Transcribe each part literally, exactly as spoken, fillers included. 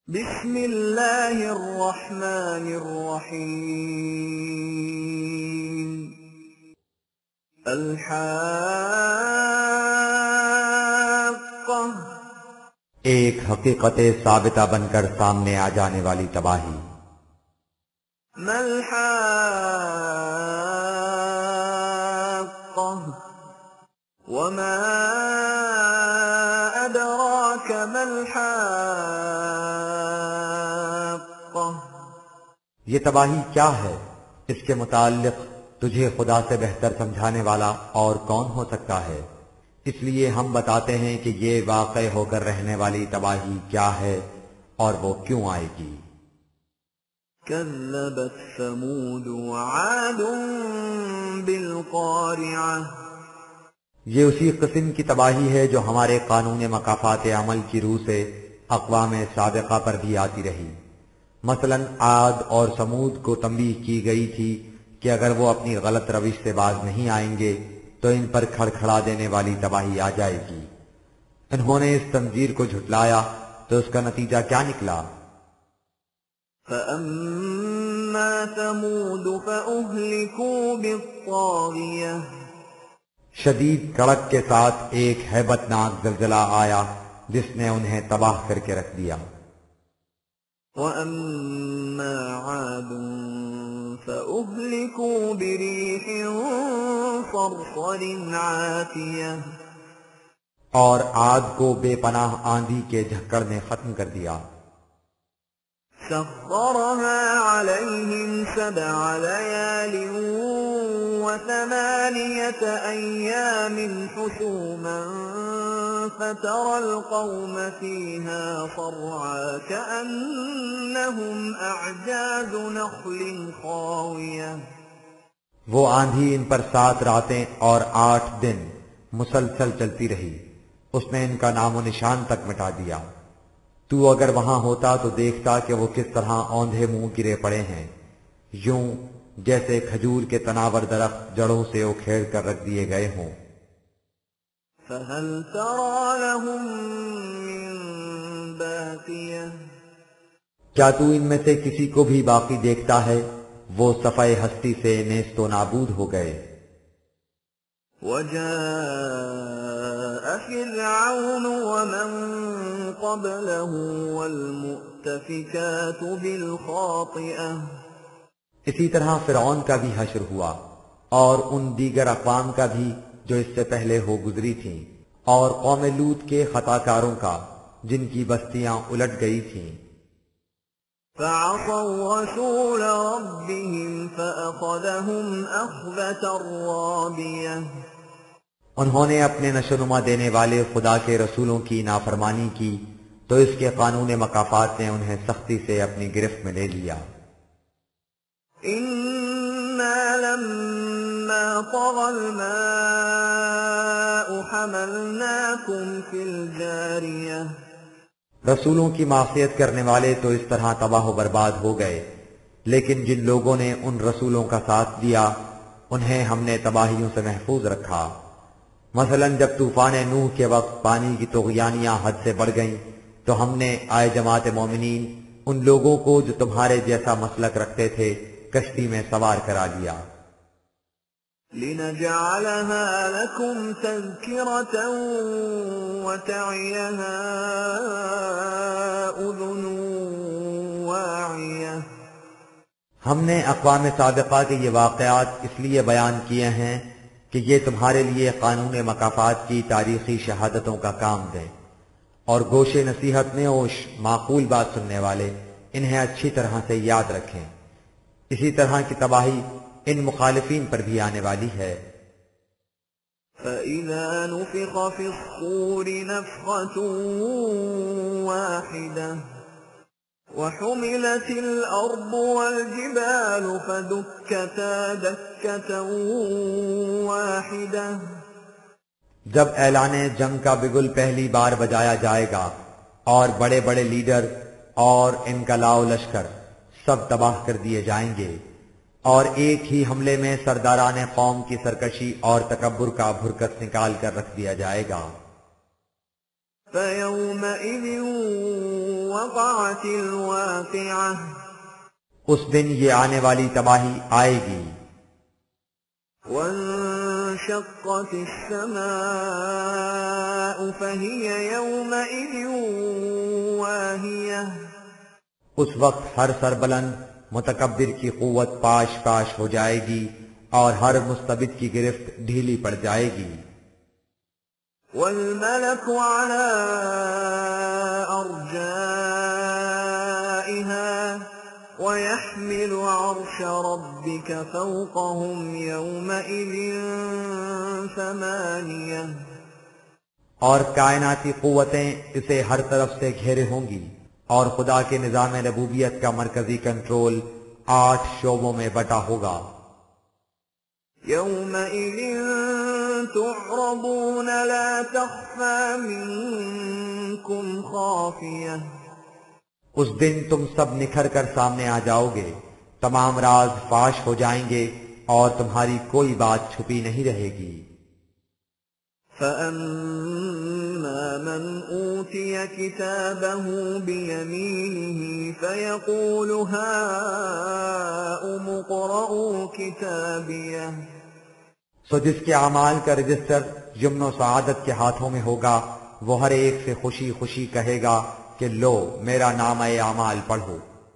بسم اللہ الرحمن الرحیم الحاقہ، ایک حقیقت ثابتہ بن کر سامنے آ جانے والی تباہی۔ ما الحاقہ وما ادراک ما الحاقہ، یہ تباہی کیا ہے؟ اس کے متعلق تجھے خدا سے بہتر سمجھانے والا اور کون ہو سکتا ہے؟ اس لیے ہم بتاتے ہیں کہ یہ واقع ہو کر رہنے والی تباہی کیا ہے اور وہ کیوں آئے گی۔ کذبت ثمود وعاد بالقارعہ، یہ اسی قسم کی تباہی ہے جو ہمارے قانون مکافات عمل کی روح سے اقوام سابقہ پر بھی آتی رہی۔ مثلا عاد اور سمود کو تنبیہ کی گئی تھی کہ اگر وہ اپنی غلط روش سے باز نہیں آئیں گے تو ان پر کھڑکھڑا دینے والی تباہی آ جائے گی۔ انہوں نے اس تنذیر کو جھٹلایا تو اس کا نتیجہ کیا نکلا؟ فَأَمَّا ثَمُودُ فَأُهْلِكُوا بِالطَّاغِيَةِ، شدید کڑک کے ساتھ ایک ہیبت ناک زلزلہ آیا جس نے انہیں تباہ کر کے رکھ دیا۔ وَأَمَّا عَادٌ فَأُهْلِكُوا بِرِيحٍ صَرْصَرٍ عَاتِيَةٍ، اور عاد کو بے پناہ آندھی کے جھکڑ نے ختم کر دیا۔ سخرها عليهم سبع ليال وثمانية أيام حسوما فترى القوم فيها صرعا كأنهم أعجاز نخل خاوية، وہ آندھی ان پر سات راتیں اور آٹھ دن مسلسل چلتی رہی، اس نے ان کا نام و نشان تک مٹا دیا۔ تو اگر وہاں ہوتا تو دیکھتا کہ وہ کس طرح اوندھے منہ گرے پڑے ہیں، یوں جیسے کھجور کے تناور درخت جڑوں سے اکھیڑ کر رکھ دیے گئے ہوں۔ فهل ترى لهم من باقية، کیا تو ان میں سے کسی کو بھی باقی دیکھتا ہے؟ وہ صفحہ ہستی سے نیست و نابود ہو گئے۔ وجاء فرعون ومن قبله والمؤتفكات بالخاطئة، اسی طرح فرعون کا بھی حشر ہوا اور ان دیگر اقوام کا بھی جو اس سے پہلے ہو گزری تھیں، اور قوم لوط کے خطا کاروں کا جن کی بستیاں الٹ گئی تھیں۔ فعصوا رسول ربهم فأخذهم أخذة رابية، انہوں نے اپنے نشوونما دینے والے خدا کے رسولوں کی نافرمانی کی تو اس کے قانون مکافات نے انہیں سختی سے اپنی گرفت میں لے لیا۔ إنا لما طغى الماء حملناكم في الجارية، رسولوں کی معصیت کرنے والے تو اس طرح تباہ و برباد ہو گئے، لیکن جن لوگوں نے ان رسولوں کا ساتھ دیا انہیں ہم نے تباہیوں سے محفوظ رکھا۔ مثلا جب طوفان نوح کے وقت پانی کی طغیانیاں حد سے بڑھ گئیں تو ہم نے آئے جماعت مومنین ان لوگوں کو جو تمہارے جیسا مسلک رکھتے تھے کشتی میں سوار کرا لیا۔ لنجعلها لكم تذكرة وتعيها أذن واعية، ہم نے اقوام سابقہ کے یہ واقعات اس لیے بیان کیے ہیں کہ یہ تمہارے لیے قانون مکافات کی تاریخی شہادتوں کا کام دیں، اور گوش نصیحت میں اوش معقول بات سننے والے انہیں اچھی طرح سے یاد رکھیں۔ اسی طرح کی تباہی ان مخالفین پر بھی آنے والی ہے۔ فَإِذَا نُفِخَ فِي الصُّورِ نَفْخَةٌ وَاحِدَةٌ وَحُمِلَتِ الْأَرْضُ وَالْجِبَالُ فَدُكَّتَا دَكَّةً وَاحِدَةً، جب اعلان جنگ کا بگل پہلی بار بجایا جائے گا اور بڑے بڑے لیڈر اور ان کا لاؤ لشکر سب تباہ کر دیے جائیں گے، اور ایک ہی حملے میں سرداران قوم کی سرکشی اور تکبر کا بھرکس نکال کر رکھ دیا جائے گا۔ فَيَوْمَئِذٍ وقعت الواقعة اس دن یہ آنے والی تباہی آئے گی. وانشقت السماء فهي يومئذ واهية اس وقت ہر سربلند متکبر کی قوت پاش پاش ہو جائے گی اور ہر مستبد کی گرفت ڈھیلی پڑ جائے گی. والملك على أرجائها ويحمل عرش ربك فوقهم يومئذ ثمانية اور کائناتی قوتیں اسے ہر طرف سے گھیرے ہوں گی اور خدا کے نظام ربوبیت کا مرکزی کنٹرول آٹھ شعبوں میں بٹا ہوگا. يومئذ تعرضون لا تخفى منكم خافية اس دن تم سب نکھر کر سامنے آ جاؤ گے، تمام راز فاش ہو جائیں گے اور تمہاری کوئی بات چھپی نہیں رہے گی. فَأَمَّا مَنْ أُوتِيَ كِتَابَهُ بِيَمِينِهِ فَيَقُولُ هَاؤُمُ اقْرَءُوا كِتَابِيَهْ سو جس کے اعمال کا رجسٹر یمن و سعادت کے ہاتھوں میں ہوگا وہ ہر ایک سے خوشی خوشی کہے گا کہ لو میرا نامہ اعمال پڑھو.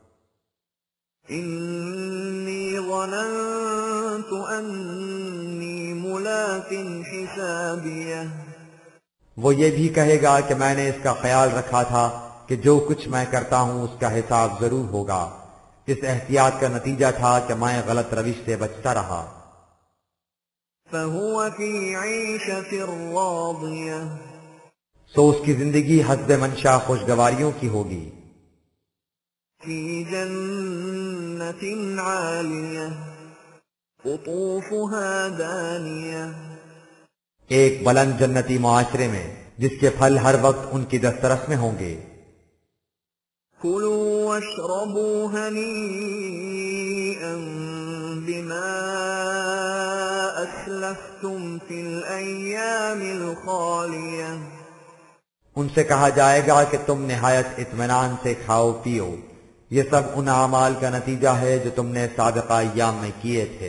إِنِّي ظَنَنْتُ أَنِّي مُلَاقٍ حِسَابِيَهْ وہ یہ بھی کہے گا کہ میں نے اس کا خیال رکھا تھا کہ جو کچھ میں کرتا ہوں اس کا حساب ضرور ہوگا. اس احتیاط کا نتیجہ تھا کہ میں غلط روش سے بچتا رہا. فَهُوَ فِي عِيشَةٍ رَاضِيَةٍ سو اس کی زندگی حسب منشا خوشگواریوں کی ہوگی. فِي جَنَّةٍ عَالِيَةٍ قُطُوفُهَا دَانِيَةٌ ایک بلند جنتی معاشرے میں جس کے پھل ہر وقت ان کی دسترس میں ہوں گے. كُلُوا وَاشْرَبُوا هَنِيئًا بِمَا أَسْلَفْتُمْ فِي الْأَيَّامِ الْخَالِيَةِ ان سے کہا جائے گا کہ تم نہایت اطمینان سے کھاؤ پیو، یہ سب ان اعمال کا نتیجہ ہے جو تم نے سابقہ ایام میں کیے تھے.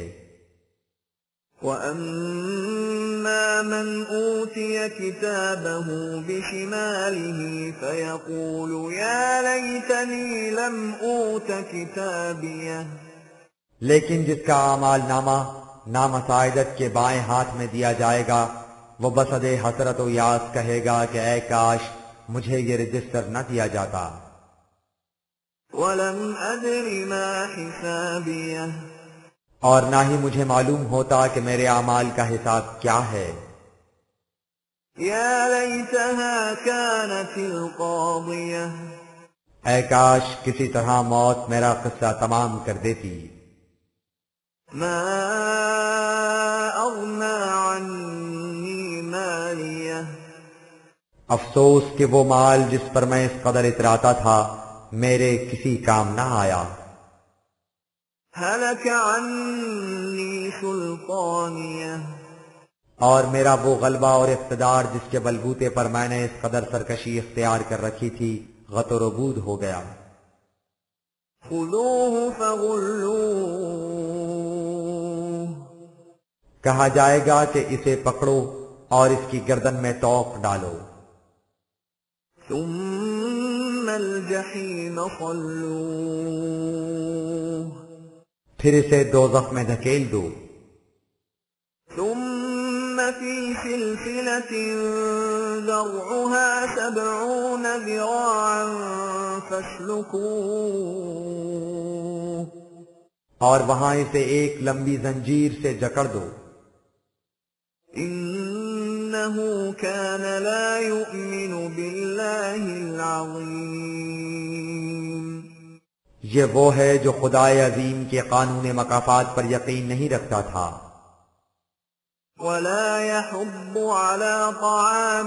وَأَمَّا مَنْ أُوتِيَ كِتَابَهُ بِشِمَالِهِ فَيَقُولُ يَا لَيْتَنِي لَمْ أُوتَ كِتَابِيَهْ لیکن جس کا اعمال نامہ نام سعادت کے بائیں ہاتھ میں دیا جائے گا وہ بصد حسرت و یاس کہے گا کہ اے کاش مجھے یہ رجسٹر نہ دیا جاتا. وَلَمْ أَدْرِ مَا حِسَابِيَهْ اور نہ ہی مجھے معلوم ہوتا کہ میرے اعمال کا حساب کیا ہے. يَا لَيْتَهَا كَانَتِ الْقَاضِيَةَ اے کاش کسی طرح موت میرا قصہ تمام کر دیتی. مَا أَغْنَى عَنِّي مَالِيَهْ افسوس کہ وہ مال جس پر میں اس قدر اتراتا تھا میرے کسی کام نہ آیا. هَلَكَ عَنِّي سُلْطَانِيَهْ اور میرا وہ غلبہ اور اقتدار جس کے بلبوتے پر میں نے اس قدر سرکشی اختیار کر رکھی تھی غط و ربود ہو گیا. خُذُوهُ فَغُلُّوهُ کہا جائے گا کہ اسے پکڑو اور اس کی گردن میں توق ڈالو. ثُمَّ الْجَحِيمَ صَلُّوهُ پھر اسے دوزخ میں دھکیل دو. ثُمَّ فِي سِلْسِلَةٍ ذَرْعُهَا سَبْعُونَ ذِرَاعًا فَاسْلُكُوهُ اور وہاں اسے ایک لمبی زنجیر سے جکڑ دو. إِنَّهُ كَانَ لَا يُؤْمِنُ بِاللَّهِ الْعَظِيمِ یہ وہ ہے جو خدائے عظیم کے قانون مکافات پر یقین نہیں رکھتا تھا. وَلَا يَحُضُّ عَلَى طَعَامِ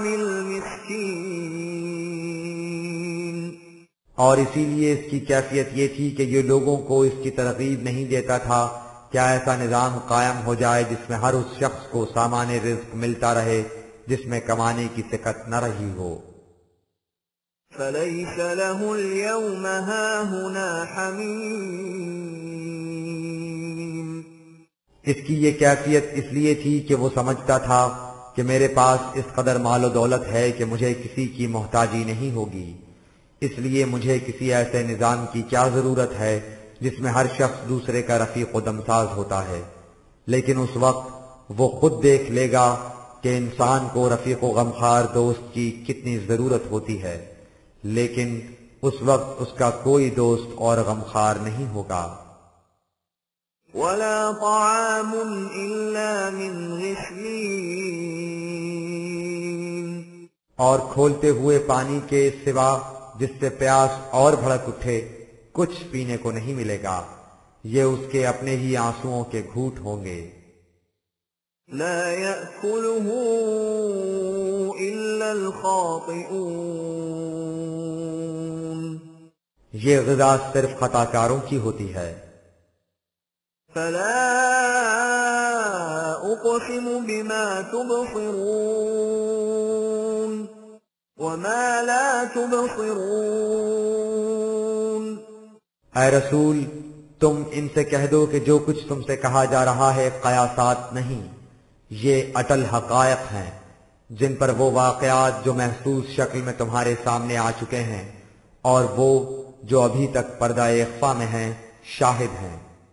الْمِسْكِينِ اور اسی لیے اس کی کیفیت یہ تھی کہ یہ لوگوں کو اس کی ترغیب نہیں دیتا تھا کیا ایسا نظام قائم ہو جائے جس میں ہر اس شخص کو سامان رزق ملتا رہے جس میں کمانے کی سکت نہ رہی ہو. فليس له اليوم هاهنا حميم. اس کی یہ کیفیت اس لیے تھی کہ وہ سمجھتا تھا کہ میرے پاس اس قدر مال و دولت ہے کہ مجھے کسی کی محتاجی نہیں ہوگی، اس لیے مجھے کسی ایسے نظام کی کیا ضرورت ہے جس میں ہر شخص دوسرے کا رفیق و دمساز ہوتا ہے۔ لیکن اس وقت وہ خود دیکھ لے گا کہ انسان کو رفیق و غمخوار دوست کی کتنی ضرورت ہوتی ہے، لیکن اس وقت اس کا کوئی دوست اور غمخوار نہیں ہوگا۔ ولا طعام إلا من غسلين. اور کھولتے ہوئے پانی کے سوا جس سے پیاس اور بھڑک اٹھے کچھ پینے کو نہیں ملے گا، یہ اس کے اپنے ہی آنسوؤں کے گھونٹ ہوں گے۔ لا يأكله إلا الخاطئون. یہ غذا صرف خطا کاروں کی ہوتی ہے۔ فلا أقسم بما تبصرون وما لا تبصرون. اے رسول، تم ان سے کہہ دو کہ جو کچھ تم سے کہا جا رہا ہے قیاسات نہیں، یہ اٹل حقائق ہیں جن پر وہ واقعات جو محسوس شکل میں تمہارے سامنے آ چکے ہیں اور وہ جو ابھی تک پردہ اخفا میں ہیں شاہد ہیں۔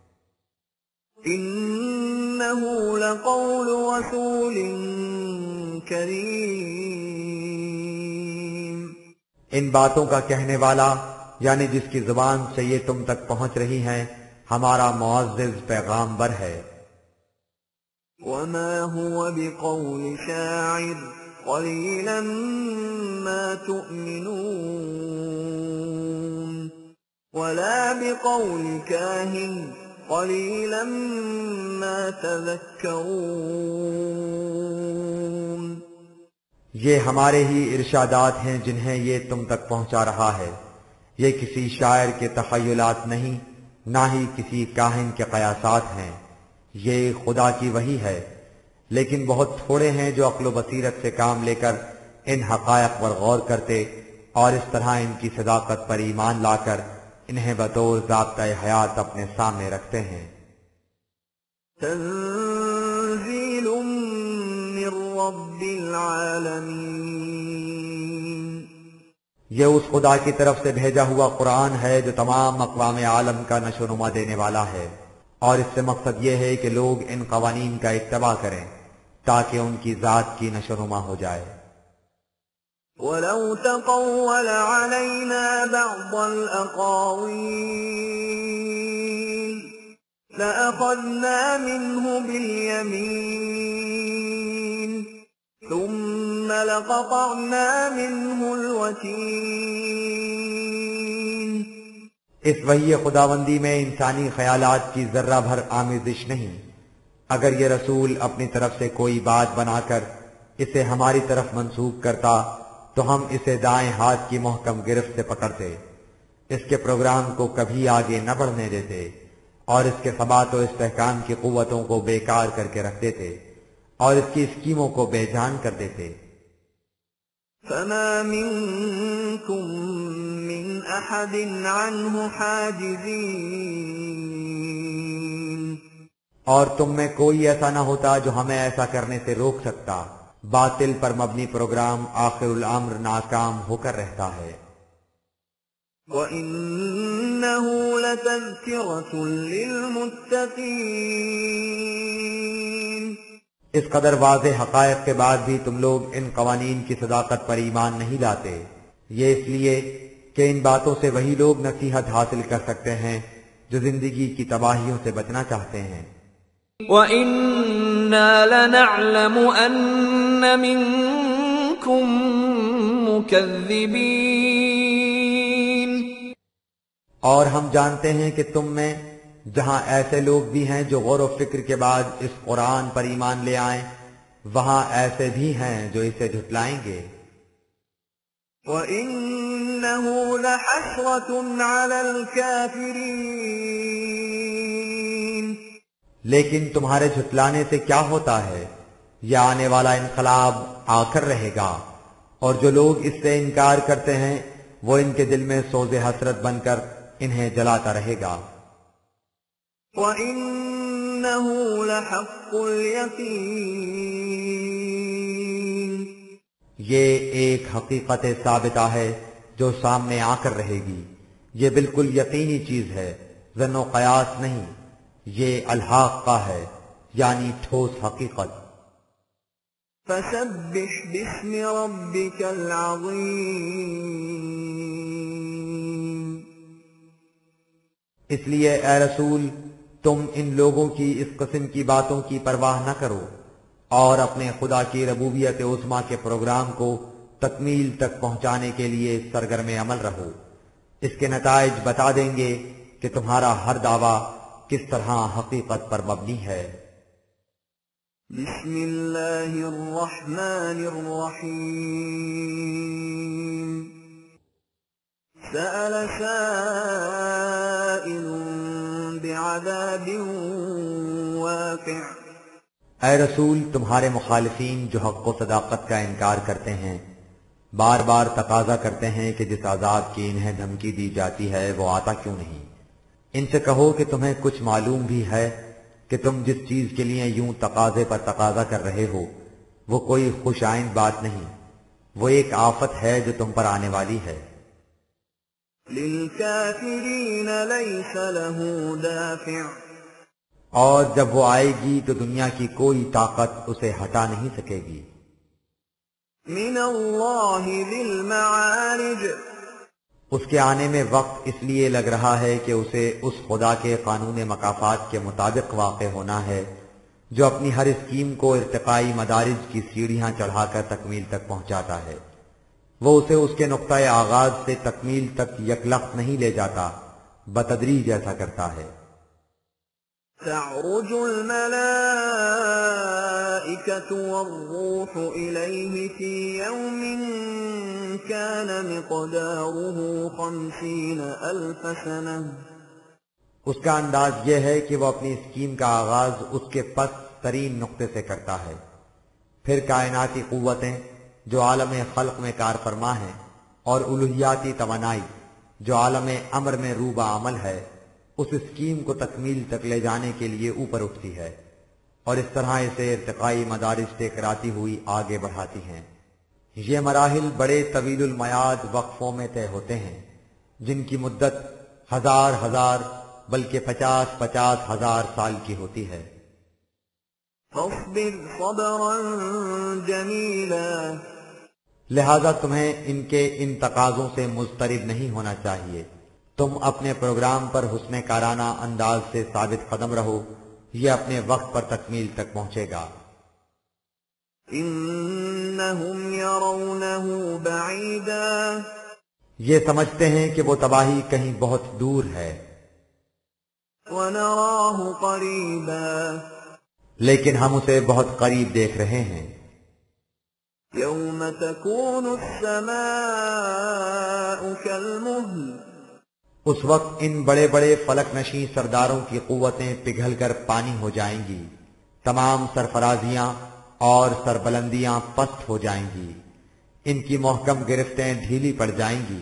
إنه لقول رسول کریم. ان باتوں کا کہنے والا یعنی جس کی زبان سے یہ تم تک پہنچ رہی ہیں ہمارا معزز پیغامبر ہے۔ وما هو بقول شاعر قليلا ما تؤمنون ولا بقول كاهن قليلا ما تذكرون. یہ ہمارے ہی ارشادات ہیں جنہیں یہ تم تک پہنچا رہا ہے، یہ کسی شاعر کے تخیلات نہیں، نہ ہی کسی کاہن کے قیاسات ہیں، یہ خدا کی وحی ہے، لیکن بہت تھوڑے ہیں جو عقل و بصیرت سے کام لے کر ان حقائق پر غور کرتے اور اس طرح ان کی صداقت پر ایمان لا کر انہیں بطور ضابطۂ حیات اپنے سامنے رکھتے ہیں۔ تنزیل من رب العالمین. یہ اس خدا کی طرف سے بھیجا ہوا قرآن ہے جو تمام اقوام عالم کا نشو و نما دینے والا ہے، اور اس سے مقصد یہ ہے کہ لوگ ان قوانین کا اتباع کریں تاکہ ان کی ذات کی نشو و نما ہو جائے۔ وَلَوْ تَقَوَّلَ عَلَيْنَا بَعْضَ الْأَقَاوِيلِ لَأَخَذْنَا مِنْهُ بِالْيَمِينِ ثُمَّ لَقَطَعْنَا مِنْهُ الْوَتِينَ. اس وحی خداوندی میں انسانی خیالات کی ذرہ بھر آمیزش نہیں۔ اگر یہ رسول اپنی طرف سے کوئی بات بنا کر اسے ہماری طرف منسوب کرتا تو ہم اسے دائیں ہاتھ کی محکم گرفت سے پکڑتے، اس کے پروگرام کو کبھی آگے نہ بڑھنے دیتے اور اس کے ثبات و استحکام کی قوتوں کو بیکار کر کے رکھ دیتے اور اس کی اسکیموں کو بے جان کر دیتے۔ فما منكم من احد عنه حاجزين. اور تم میں کوئی ایسا نہ ہوتا جو ہمیں ایسا کرنے سے روک سکتا۔ باطل پر مبنی پروگرام آخر الامر ناکام ہو کر رہتا ہے۔ وَإِنَّهُ لَتَذْكِرَةٌ لِّلْمُتَّقِينَ. اس قدر واضح حقائق کے بعد بھی تم لوگ ان قوانین کی صداقت پر ایمان نہیں لاتے، یہ اس لیے کہ ان باتوں سے وہی لوگ نصیحت حاصل کر سکتے ہیں جو زندگی کی تباہیوں سے بچنا چاہتے ہیں۔ وَإِنَّا لَنَعْلَمُ أَنَّ مِنكُم مُّكَذِّبِينَ. اور ہم جانتے ہیں کہ تم میں جہاں ایسے لوگ بھی ہیں جو غور و فکر کے بعد اس قرآن پر ایمان لے آئیں، وہاں ایسے بھی ہیں جو اسے جھٹلائیں گے۔ وَإِنَّهُ لَحَسْرَةٌ عَلَى الْكَافِرِينَ. لیکن تمہارے جھٹلانے سے کیا ہوتا ہے؟ یہ آنے والا انقلاب آ کر رہے گا، اور جو لوگ اس سے انکار کرتے ہیں وہ ان کے دل میں سوز حسرت بن کر انہیں جلاتا رہے گا۔ وَإِنَّهُ لَحَقُّ الْيَقِينِ، یہ ایک حقیقت ثابتہ ہے جو سامنے آ کر رہے گی، یہ بالکل یقینی چیز ہے، ظن و قیاس نہیں، یہ الحاق کا ہے یعنی ٹھوس حقیقت۔ فَسَبِّحْ بِاسْمِ رَبِّكَ الْعَظِيمِ، اس لیے اے رسول تم ان لوگوں کی اس قسم کی باتوں کی پرواہ نہ کرو اور اپنے خدا کی ربوبیت عظما کے پروگرام کو تکمیل تک پہنچانے کے لیے سرگرم عمل رہو۔ اس کے نتائج بتا دیں گے کہ تمہارا ہر دعویٰ کس طرح حقیقت پر مبنی ہے۔ بسم اللہ الرحمن الرحیم، سأل سائل بعذاب واقع، اے رسول تمہارے مخالفین جو حق و صداقت کا انکار کرتے ہیں بار بار تقاضا کرتے ہیں کہ جس عذاب کی انہیں دھمکی دی جاتی ہے وہ آتا کیوں نہیں؟ ان سے کہو کہ تمہیں کچھ معلوم بھی ہے کہ تم جس چیز کے لیے یوں تقاضے پر تقاضا کر رہے ہو وہ کوئی خوش آئند بات نہیں، وہ ایک آفت ہے جو تم پر آنے والی ہے۔ للکافرین لیس له دافع، اور جب وہ آئے گی تو دنیا کی کوئی طاقت اسے ہٹا نہیں سکے گی۔ من اللہ ذی المعارج، اس کے آنے میں وقت اس لیے لگ رہا ہے کہ اسے اس خدا کے قانون مکافات کے مطابق واقع ہونا ہے جو اپنی ہر اسکیم کو ارتقائی مدارج کی سیڑھیاں چڑھا کر تکمیل تک پہنچاتا ہے۔ وہ اسے اس کے نقطۂ آغاز سے تکمیل تک یکلخت نہیں لے جاتا، بتدریج ایسا کرتا ہے۔ تعرج الملائکۃ والروح الیہ فی یوم کان مقدارہ خمسین الف سنہ، اس کا انداز یہ ہے کہ وہ اپنی اسکیم کا آغاز اس کے پست ترین نقطے سے کرتا ہے، پھر کائناتی قوتیں جو عالم خلق میں کار فرما ہیں اور الوہیاتی توانائی جو عالم امر میں روبہ عمل ہے اس اسکیم کو تکمیل تک لے جانے کے لیے اوپر اٹھتی ہے اور اس طرح اسے ارتقائی مدارج طے کراتی ہوئی آگے بڑھاتی ہیں۔ یہ مراحل بڑے طویل المیعاد وقفوں میں طے ہوتے ہیں جن کی مدت ہزار ہزار بلکہ پچاس پچاس ہزار سال کی ہوتی ہے۔ فاصبر صبرا جمیلا، لہذا تمہیں ان کے ان تقاضوں سے مضطرب نہیں ہونا چاہیے، تم اپنے پروگرام پر حسن کارانہ انداز سے ثابت قدم رہو، یہ اپنے وقت پر تکمیل تک پہنچے گا۔ انہم یرونہ بعیدا، یہ سمجھتے ہیں کہ وہ تباہی کہیں بہت دور ہے، ونراہ قریبا، لیکن ہم اسے بہت قریب دیکھ رہے ہیں۔ یوم تکون السماء کالمہل، اس وقت ان بڑے بڑے فلک نشیں سرداروں کی قوتیں پگھل کر پانی ہو جائیں گی، تمام سرفرازیاں اور سربلندیاں پست ہو جائیں گی، ان کی محکم گرفتیں ڈھیلی پڑ جائیں گی۔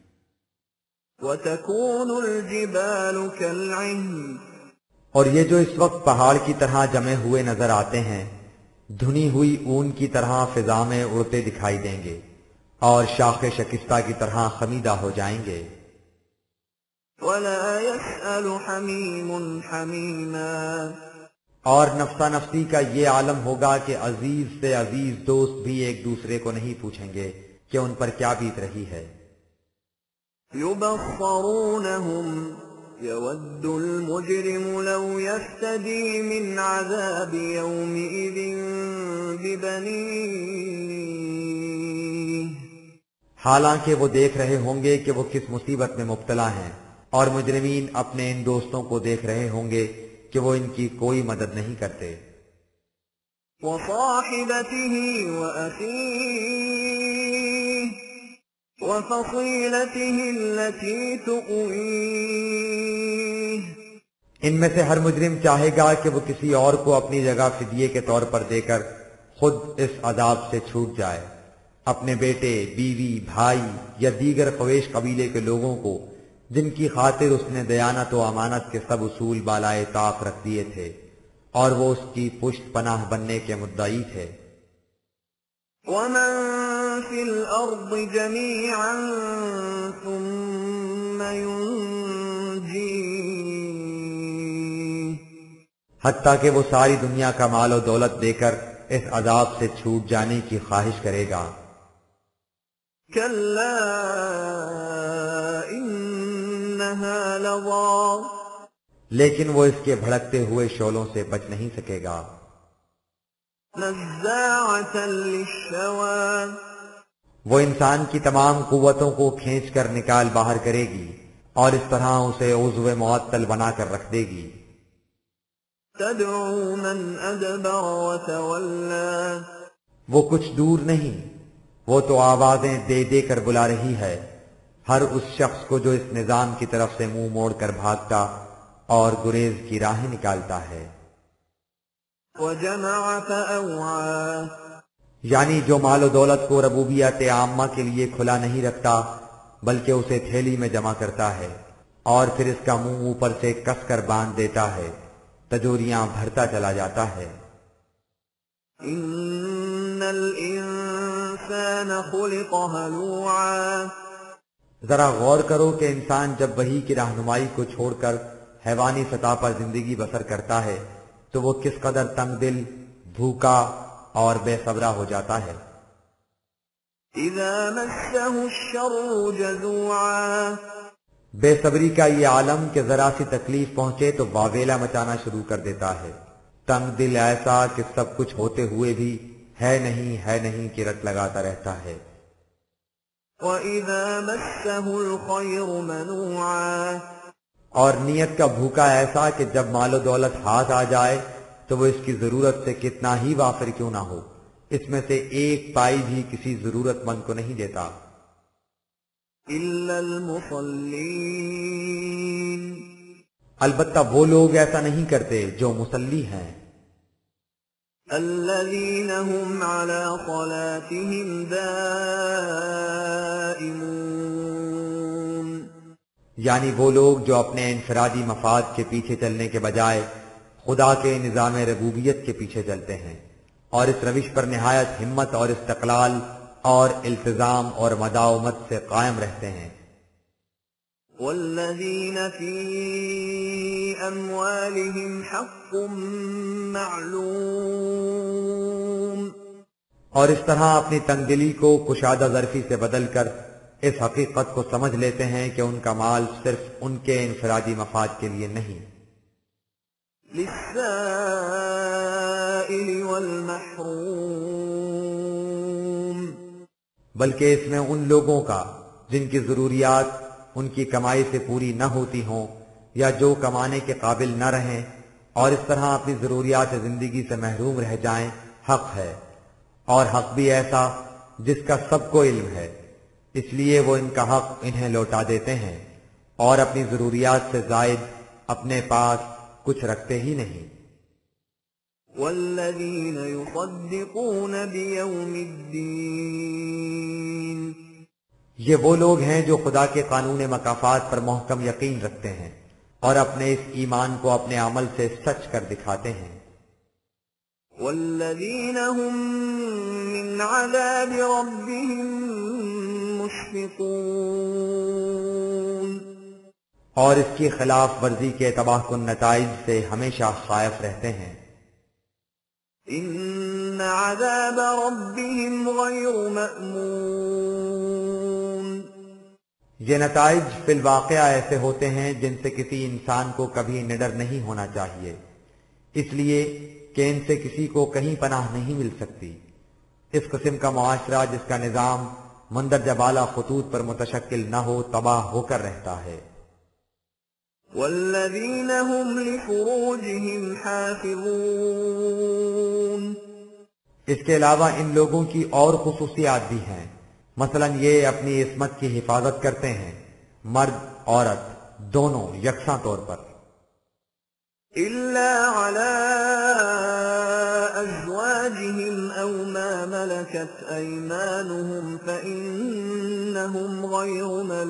وتکون الجبال کالعہن، اور یہ جو اس وقت پہاڑ کی طرح جمے ہوئے نظر آتے ہیں دھنی ہوئی اون کی طرح فضا میں اڑتے دکھائی دیں گے اور شاخ شکستہ کی طرح خمیدہ ہو جائیں گے۔ ولا يسأل حمیم حمیما، اور نفسا نفسی کا یہ عالم ہوگا کہ عزیز سے عزیز دوست بھی ایک دوسرے کو نہیں پوچھیں گے کہ ان پر کیا بیت رہی ہے۔ یبصرونہم یود المجرم لو یفتدی من عذاب یومئذ ببنیہ، حالانکہ وہ دیکھ رہے ہوں گے کہ وہ کس مصیبت میں مبتلا ہیں اور مجرمین اپنے ان دوستوں کو دیکھ رہے ہوں گے کہ وہ ان کی کوئی مدد نہیں کرتے۔ وصاحبته وأخيه وفصيلته التي تؤويه، ان میں سے ہر مجرم چاہے گا کہ وہ کسی اور کو اپنی جگہ فدیے کے طور پر دے کر خود اس عذاب سے چھوٹ جائے، اپنے بیٹے، بیوی، بھائی یا دیگر قریش قبیلے کے لوگوں کو جن کی خاطر اس نے دیانت و امانت کے سب اصول بالائے طاق رکھ دیے تھے اور وہ اس کی پشت پناہ بننے کے مدعی تھے۔ ومن في الأرض جميعا ثم ينجيه، حتیٰ کہ وہ ساری دنیا کا مال و دولت دے کر اس عذاب سے چھوٹ جانے کی خواہش کرے گا۔ كلا إنها لظى، لیکن وہ اس کے بھڑکتے ہوئے شعلوں سے بچ نہیں سکے گا۔ نزاعة للشوى، وہ انسان کی تمام قوتوں کو کھینچ کر نکال باہر کرے گی اور اس طرح اسے عضو معطل بنا کر رکھ دے گی۔ تدعو من أدبر وتولى، وہ کچھ دور نہیں، وہ تو آوازیں دے دے کر بلا رہی ہے ہر اس شخص کو جو اس نظام کی طرف سے منہ موڑ کر بھاگتا اور گریز کی راہیں نکالتا ہے۔ وجمع فأوعى، یعنی جو مال و دولت کو ربوبیت عامہ کے لیے کھلا نہیں رکھتا بلکہ اسے تھیلی میں جمع کرتا ہے اور پھر اس کا منہ اوپر سے کس کر باندھ دیتا ہے، تجوریاں بھرتا چلا جاتا ہے۔ إن الإنسان خلق هلوعا، ذرا غور کرو کہ انسان جب وحی کی رہنمائی کو چھوڑ کر حیوانی سطح پر زندگی بسر کرتا ہے تو وہ کس قدر تنگ دل، بھوکا اور بے صبرا ہو جاتا ہے۔ إذا مسه الشر جزوعا، بے صبری کا یہ عالم کہ ذرا سی تکلیف پہنچے تو واویلا مچانا شروع کر دیتا ہے، تنگ دل ایسا کہ سب کچھ ہوتے ہوئے بھی ہے نہیں ہے نہیں کی رٹ لگاتا رہتا ہے۔ وإذا مسه الخير منوعا، اور نیت کا بھوکا ایسا کہ جب مال و دولت ہاتھ آ جائے تو وہ اس کی ضرورت سے کتنا ہی وافر کیوں نہ ہو، اس میں سے ایک پائی بھی کسی ضرورت مند کو نہیں دیتا۔ إلا المصلين، البتہ وہ لوگ ایسا نہیں کرتے جو مصلی ہیں، الذين هم على صلاتهم دائمون، یعنی وہ لوگ جو اپنے انفرادی مفاد کے پیچھے چلنے کے بجائے خدا کے نظام ربوبیت کے پیچھے چلتے ہیں اور اس روش پر نہایت ہمت اور استقلال اور التزام اور مداومت سے قائم رہتے ہیں۔ والذين في أموالهم حق معلوم، اور اس طرح اپنی تنگ دلی کو کشادہ ظرفی سے بدل کر اس حقیقت کو سمجھ لیتے ہیں کہ ان کا مال صرف ان کے انفرادی مفاد کے لیے نہیں، للسائل والمحروم، بلکہ اس میں ان لوگوں کا جن کی ضروریات ان کی کمائی سے پوری نہ ہوتی ہوں یا جو کمانے کے قابل نہ رہیں اور اس طرح اپنی ضروریات زندگی سے محروم رہ جائیں، حق ہے، اور حق بھی ایسا جس کا سب کو علم ہے، اس لیے وہ ان کا حق انہیں لوٹا دیتے ہیں اور اپنی ضروریات سے زائد اپنے پاس کچھ رکھتے ہی نہیں۔ والذین یصدقون بیوم الدین، یہ وہ لوگ ہیں جو خدا کے قانون مکافات پر محکم یقین رکھتے ہیں اور اپنے اس ایمان کو اپنے عمل سے سچ کر دکھاتے ہیں۔ والذین هم من عذاب ربهم مشفقون، اور اس کی خلاف ورزی کے تباہ کن نتائج سے ہمیشہ خائف رہتے ہیں۔ ان عذاب ربهم غیر مأمون، یہ نتائج فی الواقع ایسے ہوتے ہیں جن سے کسی انسان کو کبھی نڈر نہیں ہونا چاہیے، اس لیے کہ ان سے کسی کو کہیں پناہ نہیں مل سکتی۔ اس قسم کا معاشرہ جس کا نظام مندرجہ بالا خطوط پر متشکل نہ ہو تباہ ہو کر رہتا ہے۔ والذین هم لفروجهم حافظون، اس کے علاوہ ان لوگوں کی اور خصوصیات بھی ہیں، مثلا یہ اپنی عصمت کی حفاظت کرتے ہیں، مرد عورت دونوں یکساں طور پر، الا علی ازواجهم أزواجهم أو ما ملكت أيمانهم فإنهم غير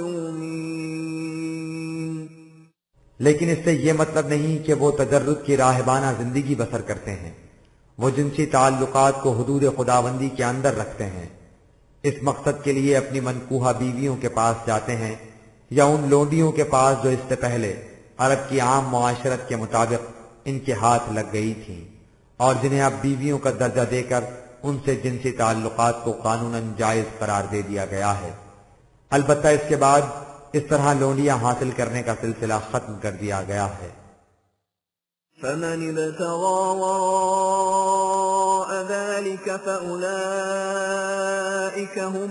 ملومين. لیکن اس سے یہ مطلب نہیں کہ وہ تجرد کی راہبانہ زندگی بسر کرتے ہیں. وہ جنسی تعلقات کو حدود خداوندی کے اندر رکھتے ہیں. اس مقصد کے لیے اپنی منکوحہ بیویوں کے پاس جاتے ہیں یا ان لونڈیوں کے پاس جو اس سے پہلے عرب کی عام معاشرت کے مطابق ان کے ہاتھ لگ گئی تھیں اور جنہیں اب بیویوں کا درجہ دے کر ان سے جنسی تعلقات کو قانوناً جائز قرار دے دیا گیا ہے. البتہ اس کے بعد اس طرح لونڈیاں حاصل کرنے کا سلسلہ ختم کر دیا گیا ہے. فمن ابتغى وراء ذلك فأولئك هم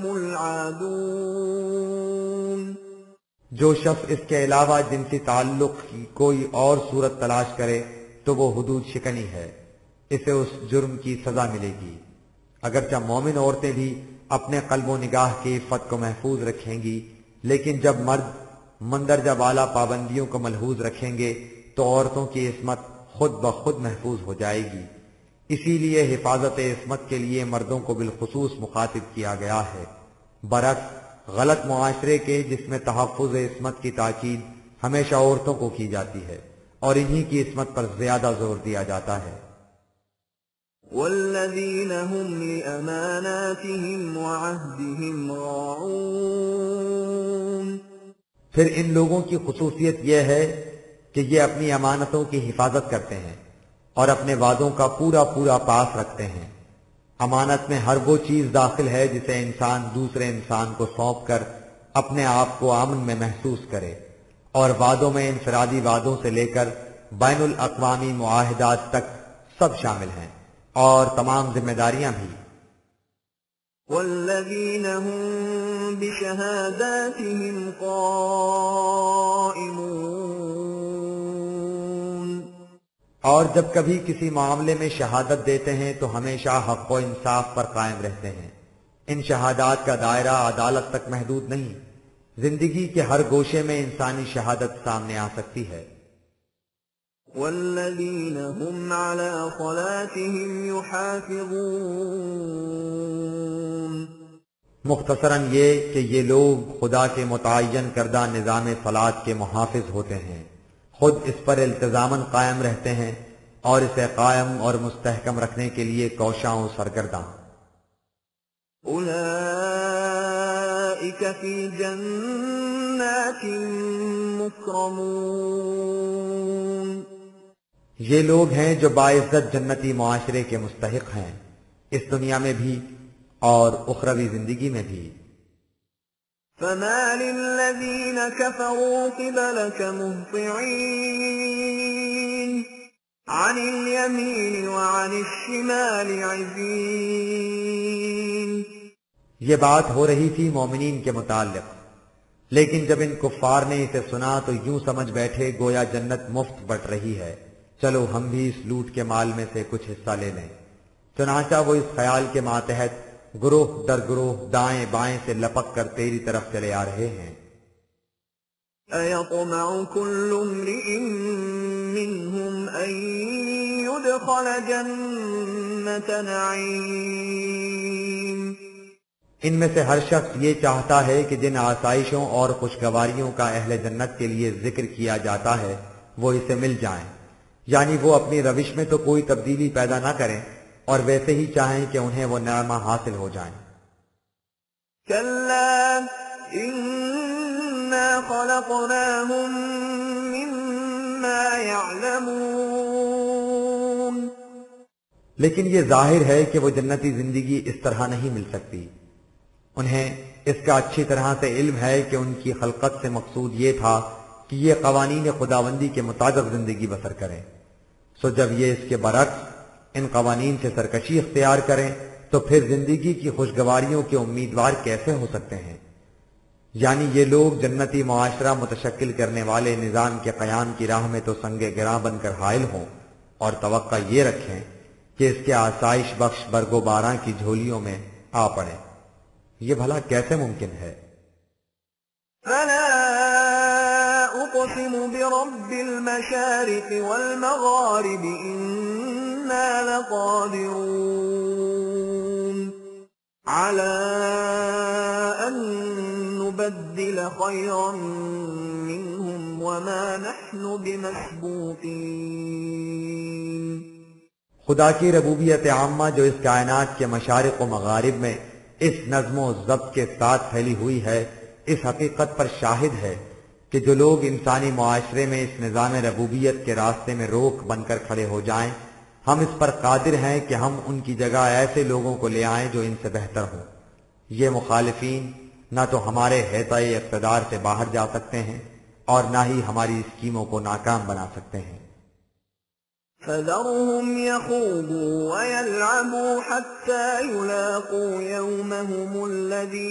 العادون. جو شخص اس کے علاوہ جنسی تعلق کی کوئی اور صورت تلاش کرے تو وہ حدود شکنی ہے. اسے اس جرم کی سزا ملے گی. اگرچہ مومن عورتیں بھی اپنے قلب و نگاہ کی عفت کو محفوظ رکھیں گی، لیکن جب مرد مندرجہ بالا پابندیوں کو ملحوظ رکھیں گے تو عورتوں کی عصمت خود بخود محفوظ ہو جائے گی. اسی لیے حفاظت عصمت کے لیے مردوں کو بالخصوص مخاطب کیا گیا ہے، برعکس غلط معاشرے کے جس میں تحفظ عصمت کی تاکید ہمیشہ عورتوں کو کی جاتی ہے اور انہی کی عصمت پر زیادہ زور دیا جاتا ہے. والذین هم لأماناتهم وعهدهم راعون. پھر ان لوگوں کی خصوصیت یہ ہے کہ یہ اپنی امانتوں کی حفاظت کرتے ہیں اور اپنے وعدوں کا پورا پورا پاس رکھتے ہیں. امانت میں ہر وہ چیز داخل ہے جسے انسان دوسرے انسان کو سونپ کر اپنے آپ کو امن میں محسوس کرے، اور وعدوں میں انفرادی وعدوں سے لے کر بین الاقوامی معاہدات تک سب شامل ہیں اور تمام ذمہ داریاں بھی. والذین هم بشہاداتهم قائمون. اور جب کبھی کسی معاملے میں شہادت دیتے ہیں تو ہمیشہ حق و انصاف پر قائم رہتے ہیں. ان شہادات کا دائرہ عدالت تک محدود نہیں، زندگی کے ہر گوشے میں انسانی شہادت سامنے آ سکتی ہے. والذین هم علی صلاتهم یحافظون. مختصراً یہ کہ یہ لوگ خدا کے متعین کردہ نظام صلاۃ کے محافظ ہوتے ہیں، خود اس پر التزاماً قائم رہتے ہیں اور اسے قائم اور مستحکم رکھنے کے لیے کوشاں و سرگرداں. اولئک فی جنات مکرمون. یہ لوگ ہیں جو باعزت جنتی معاشرے کے مستحق ہیں، اس دنیا میں بھی اور اخروی زندگی میں بھی. فما للذین کفروا قبلک مہطعین عن الیمین وعن الشمال عزین. یہ بات ہو رہی تھی مومنین کے متعلق، لیکن جب ان کفار نے اسے سنا تو یوں سمجھ بیٹھے گویا جنت مفت بٹ رہی ہے، چلو ہم بھی اس لوٹ کے مال میں سے کچھ حصہ لے لیں. چنانچہ وہ اس خیال کے ماتحت گروہ در گروہ دائیں بائیں سے لپک کر تیری طرف چلے آ رہے ہیں. أَيَطْمَعُ كُلُّ امْرِئٍ مِّنْهُمْ أَن يُدْخَلَ جَنَّةَ نَعِيمٍ. ان میں سے ہر شخص یہ چاہتا ہے کہ جن آسائشوں اور خوشگواریوں کا اہل جنت کے لیے ذکر کیا جاتا ہے وہ اسے مل جائیں، یعنی وہ اپنی روش میں تو کوئی تبدیلی پیدا نہ کریں اور ویسے ہی چاہیں کہ انہیں وہ نعمہ حاصل ہو جائیں. كَلَّا إِنَّا خَلَقْنَاهُم مِّمَّا يَعْلَمُونَ. لیکن یہ ظاہر ہے کہ وہ جنتی زندگی اس طرح نہیں مل سکتی. انہیں اس کا اچھی طرح سے علم ہے کہ ان کی خلقت سے مقصود یہ تھا کہ یہ قوانین خداوندی کے مطابق زندگی بسر کریں. سو جب یہ اس کے برعکس ان قوانین سے سرکشی اختیار کریں تو پھر زندگی کی خوشگواریوں کے امیدوار کیسے ہو سکتے ہیں؟ یعنی یہ لوگ جنتی معاشرہ متشکل کرنے والے نظام کے قیام کی راہ میں تو سنگ گراں بن کر حائل ہوں اور توقع یہ رکھیں کہ اس کے آسائش بخش برگ و باراں کی جھولیوں میں آ پڑیں. یہ بھلا کیسے ممکن ہے؟ فلا اقسم برب المشارق والمغارب إنا لقادرون على أن نبدل خيرا منهم وما نحن بمسبوقين. خدا کی ربوبیت عامہ جو اس کائنات کے مشارق و مغارب میں اس نظم و ضبط کے ساتھ پھیلی ہوئی ہے، اس حقیقت پر شاہد ہے کہ جو لوگ انسانی معاشرے میں اس نظام ربوبیت کے راستے میں روک بن کر کھڑے ہو جائیں، ہم اس پر قادر ہیں کہ ہم ان کی جگہ ایسے لوگوں کو لے آئیں جو ان سے بہتر ہوں. یہ مخالفین نہ تو ہمارے حیطۂ اقتدار سے باہر جا سکتے ہیں اور نہ ہی ہماری اسکیموں کو ناکام بنا سکتے ہیں. فذرهم يخوضوا ويلعبوا حتى يلاقوا يومهم الذي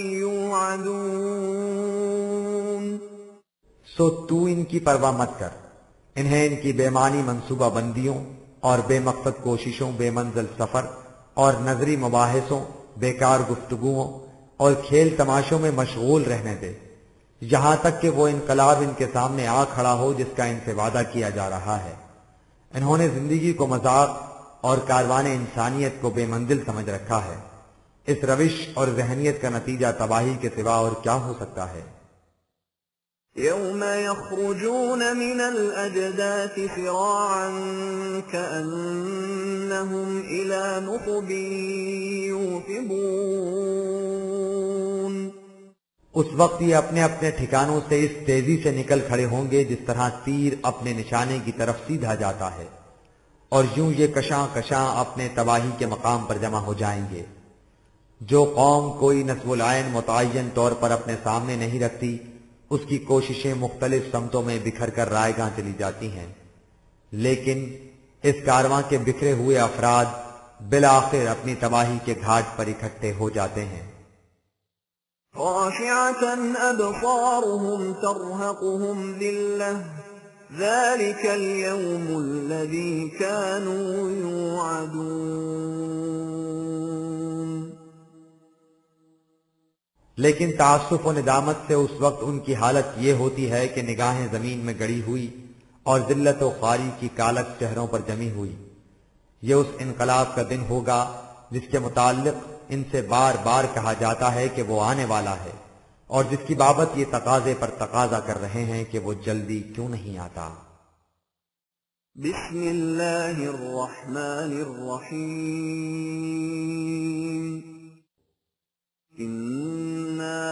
يوعدون. سو تو ان کی پرواہ مت کر، انہیں ان کی بے معنی منصوبہ بندیوں اور بے مقصد کوششوں، بے منزل سفر اور نظری مباحثوں، بیکار گفتگوؤں اور کھیل تماشوں میں مشغول رہنے دے، یہاں تک کہ وہ انقلاب ان کے سامنے آ کھڑا ہو جس کا ان سے وعدہ کیا جا رہا ہے. انہوں نے زندگی کو مذاق اور کاروان انسانیت کو بے منزل سمجھ رکھا ہے. اس روش اور ذہنیت کا نتیجہ تباہی کے سوا اور کیا ہو سکتا ہے؟ يوم يخرجون من الأجداث سراعا كأنهم إلى نصب يوفضون. اس وقت یہ اپنے اپنے ٹھکانوں سے اس تیزی سے نکل کھڑے ہوں گے جس طرح تیر اپنے نشانے کی طرف سیدھا جاتا ہے، اور یوں یہ کشاں کشاں اپنے تباہی کے مقام پر جمع ہو جائیں گے. جو قوم کوئی نصب العین متعین طور پر اپنے سامنے نہیں رکھتی، اس کی کوششیں مختلف سمتوں میں بکھر کر رائے گاں چلی جاتی ہیں، لیکن اس کارواں کے بکھرے ہوئے افراد بالآخر اپنی تباہی کے گھاٹ پر اکٹھے ہو جاتے ہیں. خاشعة أبصارهم ترهقهم ذلة ذلك اليوم الذي كانوا يوعدون. لیکن تعصف و ندامت سے اس وقت ان کی حالت یہ ہوتی ہے کہ نگاہیں زمین میں گڑی ہوئی اور ذلت و خواری کی کالک چہروں پر جمی ہوئی. یہ اس انقلاب کا دن ہوگا جس کے متعلق ان سے بار بار کہا جاتا ہے کہ وہ آنے والا ہے، اور جس کی بابت یہ تقاضے پر تقاضا کر رہے ہیں کہ وہ جلدی کیوں نہیں آتا. بسم اللہ الرحمن الرحیم. إنا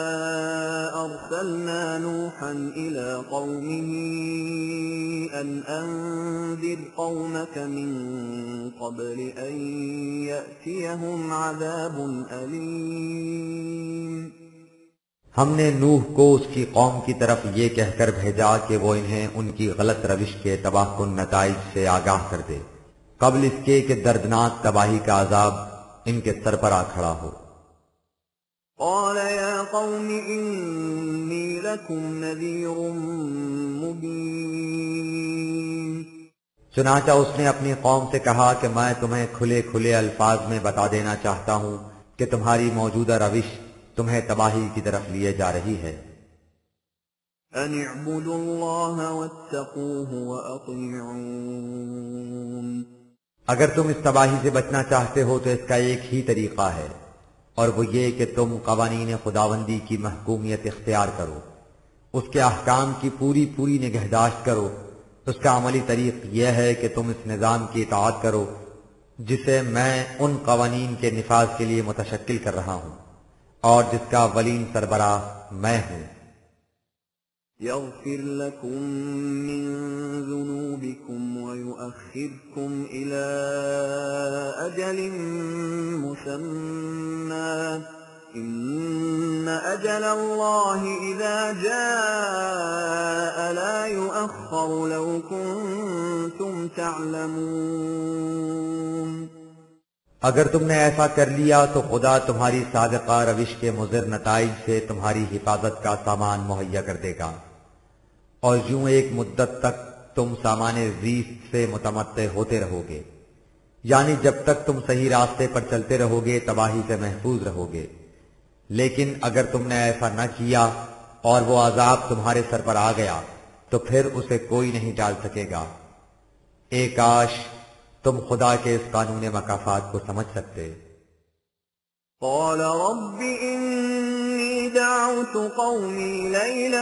أرسلنا نوحا إلى قومه أن أنذر قومك من قبل أن يأتيهم عذاب أليم. ہم نے نوح کو اس کی قوم کی طرف یہ کہہ کر بھیجا کہ وہ انہیں ان کی غلط روش کے تباہ کن نتائج سے آگاہ کر دے، قبل اس کے کہ دردناک تباہی کا عذاب ان کے سر پر آ کھڑا ہو. قال يا قوم إني لكم نذير مبين. چنانچہ اس نے اپنی قوم سے کہا کہ میں تمہیں کھلے کھلے الفاظ میں بتا دینا چاہتا ہوں کہ تمہاری موجودہ روش تمہیں تباہی کی طرف لیے جا رہی ہے. أن اعبدوا الله واتقوه وأطيعون. اگر تم اس تباہی سے بچنا چاہتے ہو تو اس کا ایک ہی طریقہ ہے، اور وہ یہ کہ تم قوانین خداوندی کی محکومیت اختیار کرو، اس کے احکام کی پوری پوری نگہداشت کرو. اس کا عملی طریق یہ ہے کہ تم اس نظام کی اطاعت کرو جسے میں ان قوانین کے نفاذ کے لیے متشکل کر رہا ہوں اور جس کا اولین سربراہ میں ہوں. يغفر لكم من ذنوبكم ويؤخركم إلى أجل مسمى إن أجل الله إذا جاء لا يؤخر لو كنتم تعلمون. اگر تم نے ایسا کر لیا تو خدا تمہاری سابقہ روش کے مضر نتائج سے تمہاری حفاظت کا سامان مہیا کر دے گا، اور یوں ایک مدت تک تم سامان زیست سے متمتع ہوتے رہو گے، یعنی جب تک تم صحیح راستے پر چلتے رہو گے تباہی سے محفوظ رہو گے. لیکن اگر تم نے ایسا نہ کیا اور وہ عذاب تمہارے سر پر آ گیا تو پھر اسے کوئی نہیں ٹال سکے گا. اے کاش تم خدا کے اس قانون مکافات کو سمجھ سکتے؟ قال رب إني دعوت قومي ليلا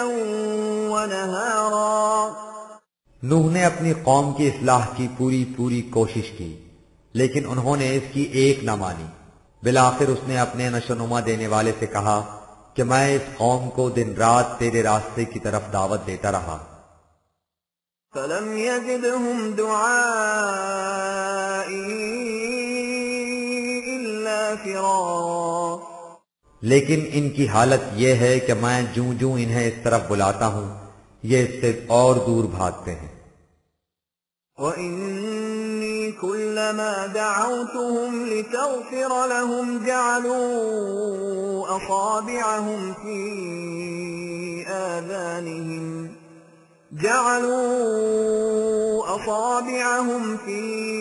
ونهارا نوح نے اپنی قوم کی اصلاح کی پوری پوری کوشش کی، لیکن انہوں نے اس کی ایک نہ مانی۔ بالآخر اس نے اپنے نشو نما دینے والے سے کہا کہ میں اس قوم کو دن رات تیرے راستے کی طرف دعوت دیتا رہا، فلم يزدهم دعائي إلا فرارا لیکن ان کی حالت یہ ہے کہ میں جوں جوں انہیں اس طرف بلاتا ہوں یہ اس سے اور دور بھاگتے ہیں۔ وَإِنِّي كُلَّمَا دَعَوْتُهُمْ لِتَغْفِرَ لَهُمْ جَعَلُوا أَصَابِعَهُمْ فِي آذَانِهِمْ جعلوا أصابعهم في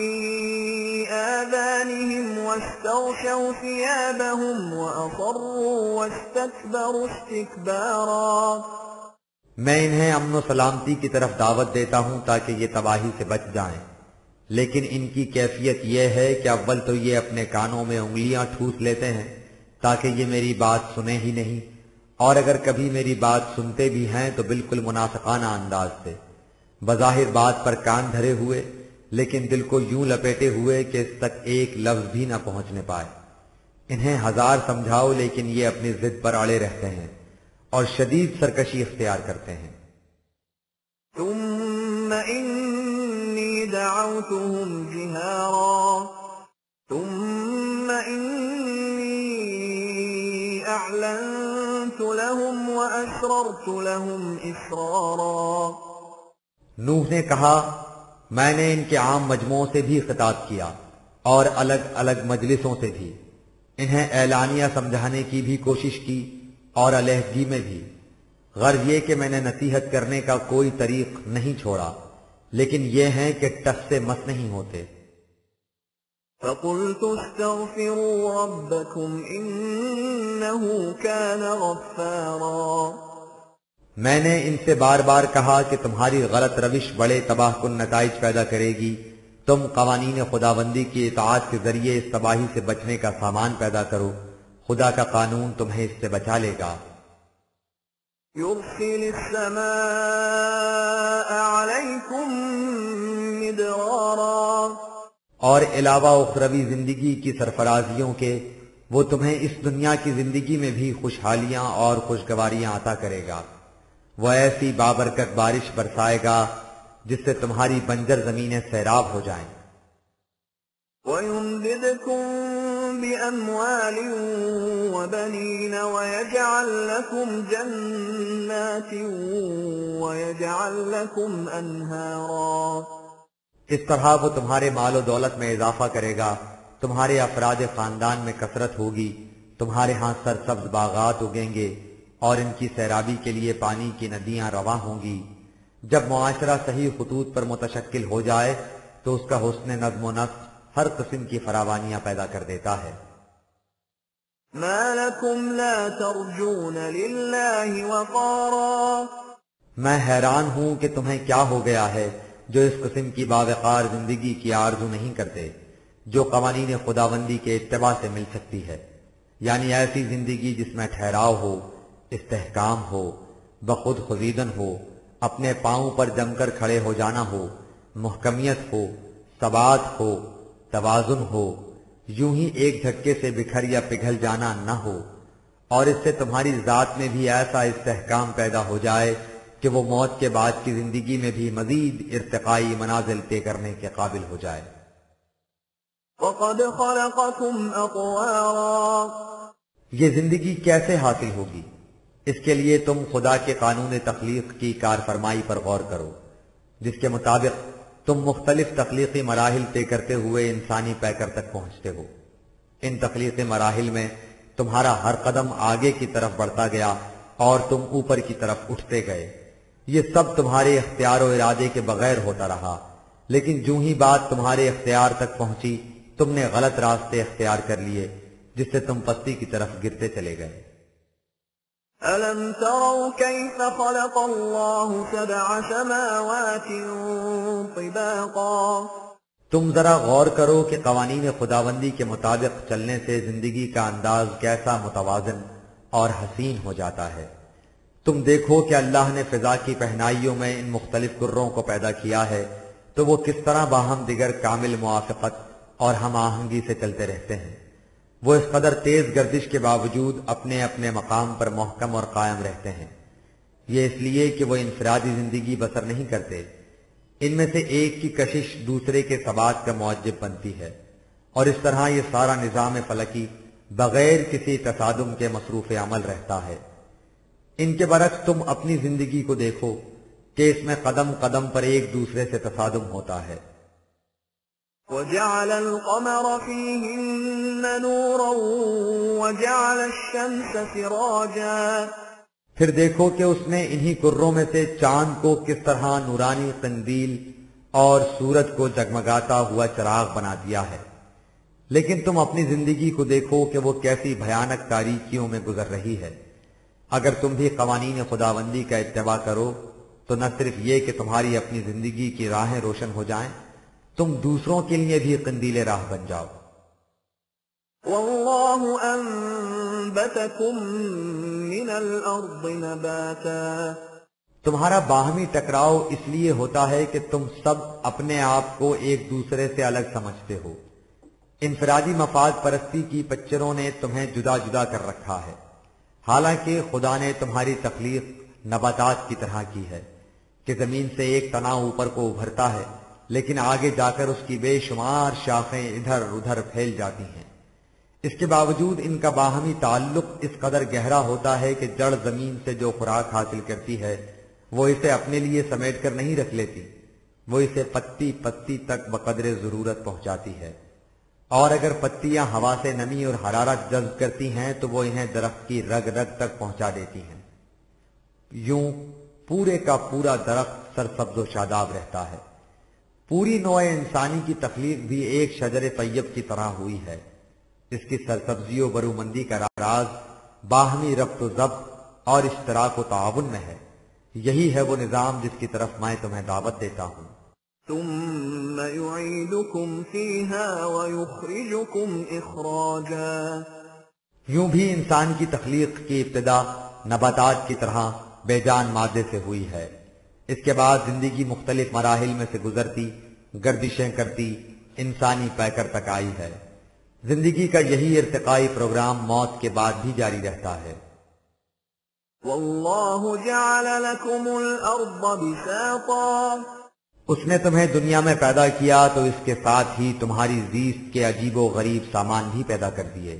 آذانهم واستغشوا ثيابهم وأصروا واستكبروا استكبارا میں انہیں امن و سلامتی کی طرف دعوت دیتا ہوں تاکہ یہ تباہی سے بچ جائیں، لیکن ان کی کیفیت یہ ہے کہ اول تو یہ اپنے کانوں میں انگلیاں ٹھوس لیتے ہیں تاکہ یہ میری بات سنیں ہی نہیں، اور اگر کبھی میری بات سنتے بھی ہیں تو بالکل منافقانہ انداز سے، بظاہر بات پر کان دھرے ہوئے لیکن دل کو یوں لپیٹے ہوئے کہ اس تک ایک لفظ بھی نہ پہنچنے پائے۔ انہیں ہزار سمجھاؤ لیکن یہ اپنی ضد پر اڑے رہتے ہیں اور شدید سرکشی اختیار کرتے ہیں۔ ثم إني دعوتهم جهارا ثم إني أعلنت لهم وأسررت لهم إسرارا نوح نے کہا میں نے ان کے عام مجموعوں سے بھی خطاب کیا اور الگ الگ مجلسوں سے بھی، انہیں اعلانیہ سمجھانے کی بھی کوشش کی اور علیحدگی میں بھی، غرض یہ کہ میں نے نصیحت کرنے کا کوئی طریق نہیں چھوڑا، لیکن یہ ہیں کہ ٹس سے مس نہیں ہوتے۔ فقلت استغفروا ربكم إنه كان غفارا میں نے ان سے بار بار کہا کہ تمہاری غلط روش بڑے تباہ کن نتائج پیدا کرے گی، تم قوانین خداوندی کی اطاعت کے ذریعے اس تباہی سے بچنے کا سامان پیدا کرو، خدا کا قانون تمہیں اس سے بچا لے گا۔ يرسل السماء عليكم مدرارا اور علاوہ اخروی زندگی کی سرفرازیوں کے وہ تمہیں اس دنیا کی زندگی میں بھی خوشحالیاں اور خوشگواریاں عطا کرے گا، وہ ایسی بابرکت بارش برسائے گا جس سے تمہاری بنجر زمینیں سیراب ہو جائیں۔ وَيُمْدِدْكُمْ بِأَمْوَالٍ وَبَنِينَ وَيَجْعَلْ لَكُمْ جَنَّاتٍ وَيَجْعَلْ لَكُمْ أَنْهَارًا اس طرح وہ تمہارے مال و دولت میں اضافہ کرے گا، تمہارے افراد خاندان میں کثرت ہوگی، تمہارے ہاں سرسبز باغات اگیں گے اور ان کی سیرابی کے لیے پانی کی ندیاں رواں ہوں گی۔ جب معاشرہ صحیح خطوط پر متشکل ہو جائے تو اس کا حسن نظم و نسق ہر قسم کی فراوانیاں پیدا کر دیتا ہے۔ ما لكم لا ترجون لله وقارا میں حیران ہوں کہ تمہیں کیا ہو گیا ہے جو اس قسم کی باوقار زندگی کی آرزو نہیں کرتے جو قوانین خداوندی کے اتباع سے مل سکتی ہے، یعنی ایسی زندگی جس میں ٹھہراؤ ہو، استحکام ہو، بخود خزیدن ہو، اپنے پاؤں پر جم کر کھڑے ہو جانا ہو، محکمیت ہو، ثبات ہو، توازن ہو، یوں ہی ایک جھٹکے سے بکھر یا پگھل جانا نہ ہو، اور اس سے تمہاری ذات میں بھی ایسا استحکام پیدا ہو جائے کہ وہ موت کے بعد کی زندگی میں بھی مزید ارتقائی منازل طے کرنے کے قابل ہو جائے۔ وَقَدْ خَلَقَكُمْ أَطْوَارًا یہ زندگی کیسے حاصل ہوگی؟ اس کے لیے تم خدا کے قانون تخلیق کی کار فرمائی پر غور کرو، جس کے مطابق تم مختلف تخلیقی مراحل طے کرتے ہوئے انسانی پیکر تک پہنچتے ہو۔ ان تخلیقی مراحل میں تمہارا ہر قدم آگے کی طرف بڑھتا گیا اور تم اوپر کی طرف اٹھتے گئے، یہ سب تمہارے اختیار و ارادے کے بغیر ہوتا رہا، لیکن جو ہی بات تمہارے اختیار تک پہنچی تم نے غلط راستے اختیار کر لیے جس سے تم پستی کی طرف گرتے چلے گئے۔ أَلَمْ تَرَوْا كَيْفَ خَلَقَ اللَّهُ سَبْعَ سَمَاوَاتٍ طِبَاقًا تم ذرا غور کرو کہ قوانین خداوندی کے مطابق چلنے سے زندگی کا انداز کیسا متوازن اور حسین ہو جاتا ہے۔ تم دیکھو کہ اللہ نے فضا کی پہنائیوں میں ان مختلف کروں کو پیدا کیا ہے تو وہ کس طرح باہم دیگر کامل موافقت اور ہم آہنگی سے چلتے رہتے ہیں۔ وہ اس قدر تیز گردش کے باوجود اپنے اپنے مقام پر محکم اور قائم رہتے ہیں۔ یہ اس لیے کہ وہ انفرادی زندگی بسر نہیں کرتے، ان میں سے ایک کی کشش دوسرے کے ثبات کا موجب بنتی ہے، اور اس طرح یہ سارا نظام فلکی بغیر کسی تصادم کے مصروف عمل رہتا ہے۔ ان کے برعکس تم اپنی زندگی کو دیکھو کہ اس میں قدم قدم پر ایک دوسرے سے تصادم ہوتا ہے۔ وجعل القمر فيهن نورا وجعل الشمس سراجا، پھر دیکھو کہ اس نے انہی کروں میں سے چاند کو کس طرح نورانی قندیل اور سورج کو جگمگاتا ہوا چراغ بنا دیا ہے۔ لیکن تم اپنی زندگی کو دیکھو کہ وہ کیسی بھیانک تاریکیوں میں گزر رہی ہے۔ اگر تم بھی قوانین خداوندی کا اتباع کرو تو نہ صرف یہ کہ تمہاری اپنی زندگی کی راہیں روشن ہو جائیں، تم دوسروں کے لیے بھی قندیل راہ بن جاؤ۔ واللہ انبتکم من الارض نباتا، تمہارا باہمی ٹکراؤ اس لیے ہوتا ہے کہ تم سب اپنے آپ کو ایک دوسرے سے الگ سمجھتے ہو۔ انفرادی مفاد پرستی کی پچروں نے تمہیں جدا جدا کر رکھا ہے، حالانکہ خدا نے تمہاری تخلیق نباتات کی طرح کی ہے کہ زمین سے ایک تنا اوپر کو ابھرتا ہے، لیکن آگے جا کر اس کی بے شمار شاخیں ادھر ادھر پھیل جاتی ہیں۔ اس کے باوجود ان کا باہمی تعلق اس قدر گہرا ہوتا ہے کہ جڑ زمین سے جو خوراک حاصل کرتی ہے وہ اسے اپنے لیے سمیٹ کر نہیں رکھ لیتی، وہ اسے پتی پتی تک بقدر ضرورت پہنچاتی ہے، اور اگر پتیاں ہوا سے نمی اور حرارت جذب کرتی ہیں تو وہ انہیں درخت کی رگ رگ تک پہنچا دیتی ہیں۔ یوں پورے کا پورا درخت سرسبز و شاداب رہتا ہے۔ پوری نوع انسانی کی تخلیق بھی ایک شجر طیب کی طرح ہوئی ہے۔ اس کی سرسبزی و برومندی کا راز باہمی ربط و ضبط اور اشتراک و تعاون میں ہے۔ یہی ہے وہ نظام جس کی طرف میں تمہیں دعوت دیتا ہوں۔ ثم يعيدكم فيها ويخرجكم اخراجا، یوں بھی انسان کی تخلیق کی ابتدا نباتات کی طرح بے جان مادے سے ہوئی ہے۔ اس کے بعد زندگی مختلف مراحل میں سے گزرتی گردشیں کرتی انسانی پیکر تک آئی ہے۔ زندگی کا یہی ارتقائی پروگرام موت کے بعد بھی جاری رہتا ہے۔ واللہ جعل لكم الارض بساطا، اس نے تمہیں دنیا میں پیدا کیا تو اس کے ساتھ ہی تمہاری زیست کے عجیب و غریب سامان بھی پیدا کر دیے۔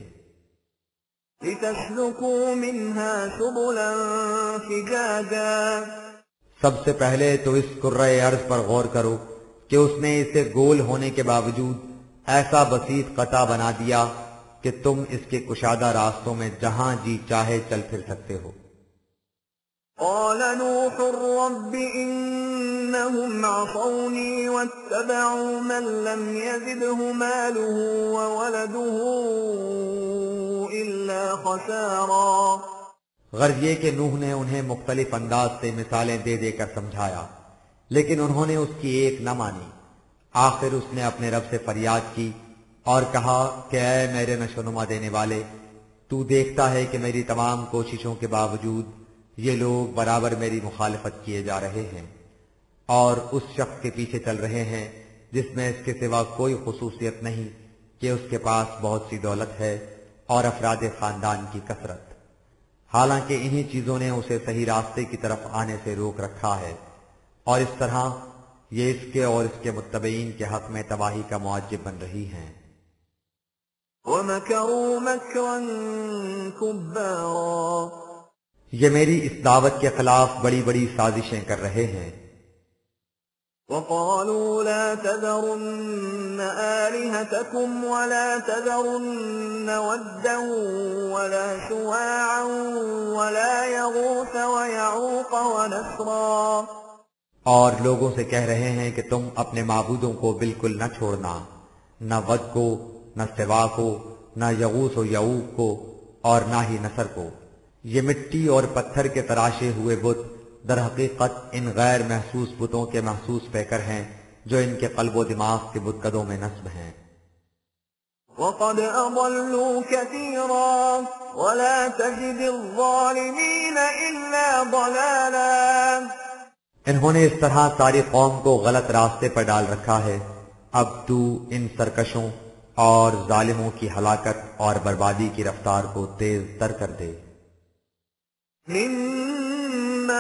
لتسلكوا منها سبلا فجاجا، سب سے پہلے تو اس کرۂ ارض پر غور کرو کہ اس نے اسے گول ہونے کے باوجود ایسا بسیط قطع بنا دیا کہ تم اس کے کشادہ راستوں میں جہاں جی چاہے چل پھر سکتے ہو۔ قال نوح رب انهم عصوني واتبعوا من لم يزده ماله وولده الا خسارا، غرض یہ کہ نوح نے انہیں مختلف انداز سے مثالیں دے دے کر سمجھایا، لیکن انہوں نے اس کی ایک نہ مانی۔ آخر اس نے اپنے رب سے فریاد کی اور کہا کہ اے میرے نشوونما دینے والے، تو دیکھتا ہے کہ میری تمام کوششوں کے باوجود یہ لوگ برابر میری مخالفت کیے جا رہے ہیں اور اس شخص کے پیچھے چل رہے ہیں جس میں اس کے سوا کوئی خصوصیت نہیں کہ اس کے پاس بہت سی دولت ہے اور افراد خاندان کی کثرت، حالانکہ انہی چیزوں نے اسے صحیح راستے کی طرف آنے سے روک رکھا ہے، اور اس طرح یہ اس کے اور اس کے متبعین کے حق میں تباہی کا موجب بن رہی ہیں۔ وَمَكَرُوا مَكْرًا كُبَّارًا، یہ میری اس دعوت کے خلاف بڑی بڑی سازشیں کر رہے ہیں۔ وَقَالُوا لَا تَذَرُنَّ آلِهَتَكُمْ وَلَا تَذَرُنَّ وَدًّا وَلَا سُوَاعًا وَلَا يَغُوثَ وَيَعُوقَ وَنَسْرًا، اور لوگوں سے کہہ رہے ہیں کہ تم اپنے معبودوں کو بالکل نہ چھوڑنا، نہ ود کو، نہ سوا کو، نہ یغوث و یعوق کو، اور نہ ہی نصر کو۔ یہ مٹی اور پتھر کے تراشے ہوئے بت در حقیقت ان غیر محسوس بتوں کے محسوس پیکر ہیں جو ان کے قلب و دماغ کے بتکدوں میں نصب ہیں۔ وقد أضلوا كثيرا ولا تجد الظالمين إلا ضلالا۔ انہوں نے اس طرح ساری قوم کو غلط راستے پر ڈال رکھا ہے، اب تو ان سرکشوں اور ظالموں کی ہلاکت اور بربادی کی رفتار کو تیز تر کر دے۔ مما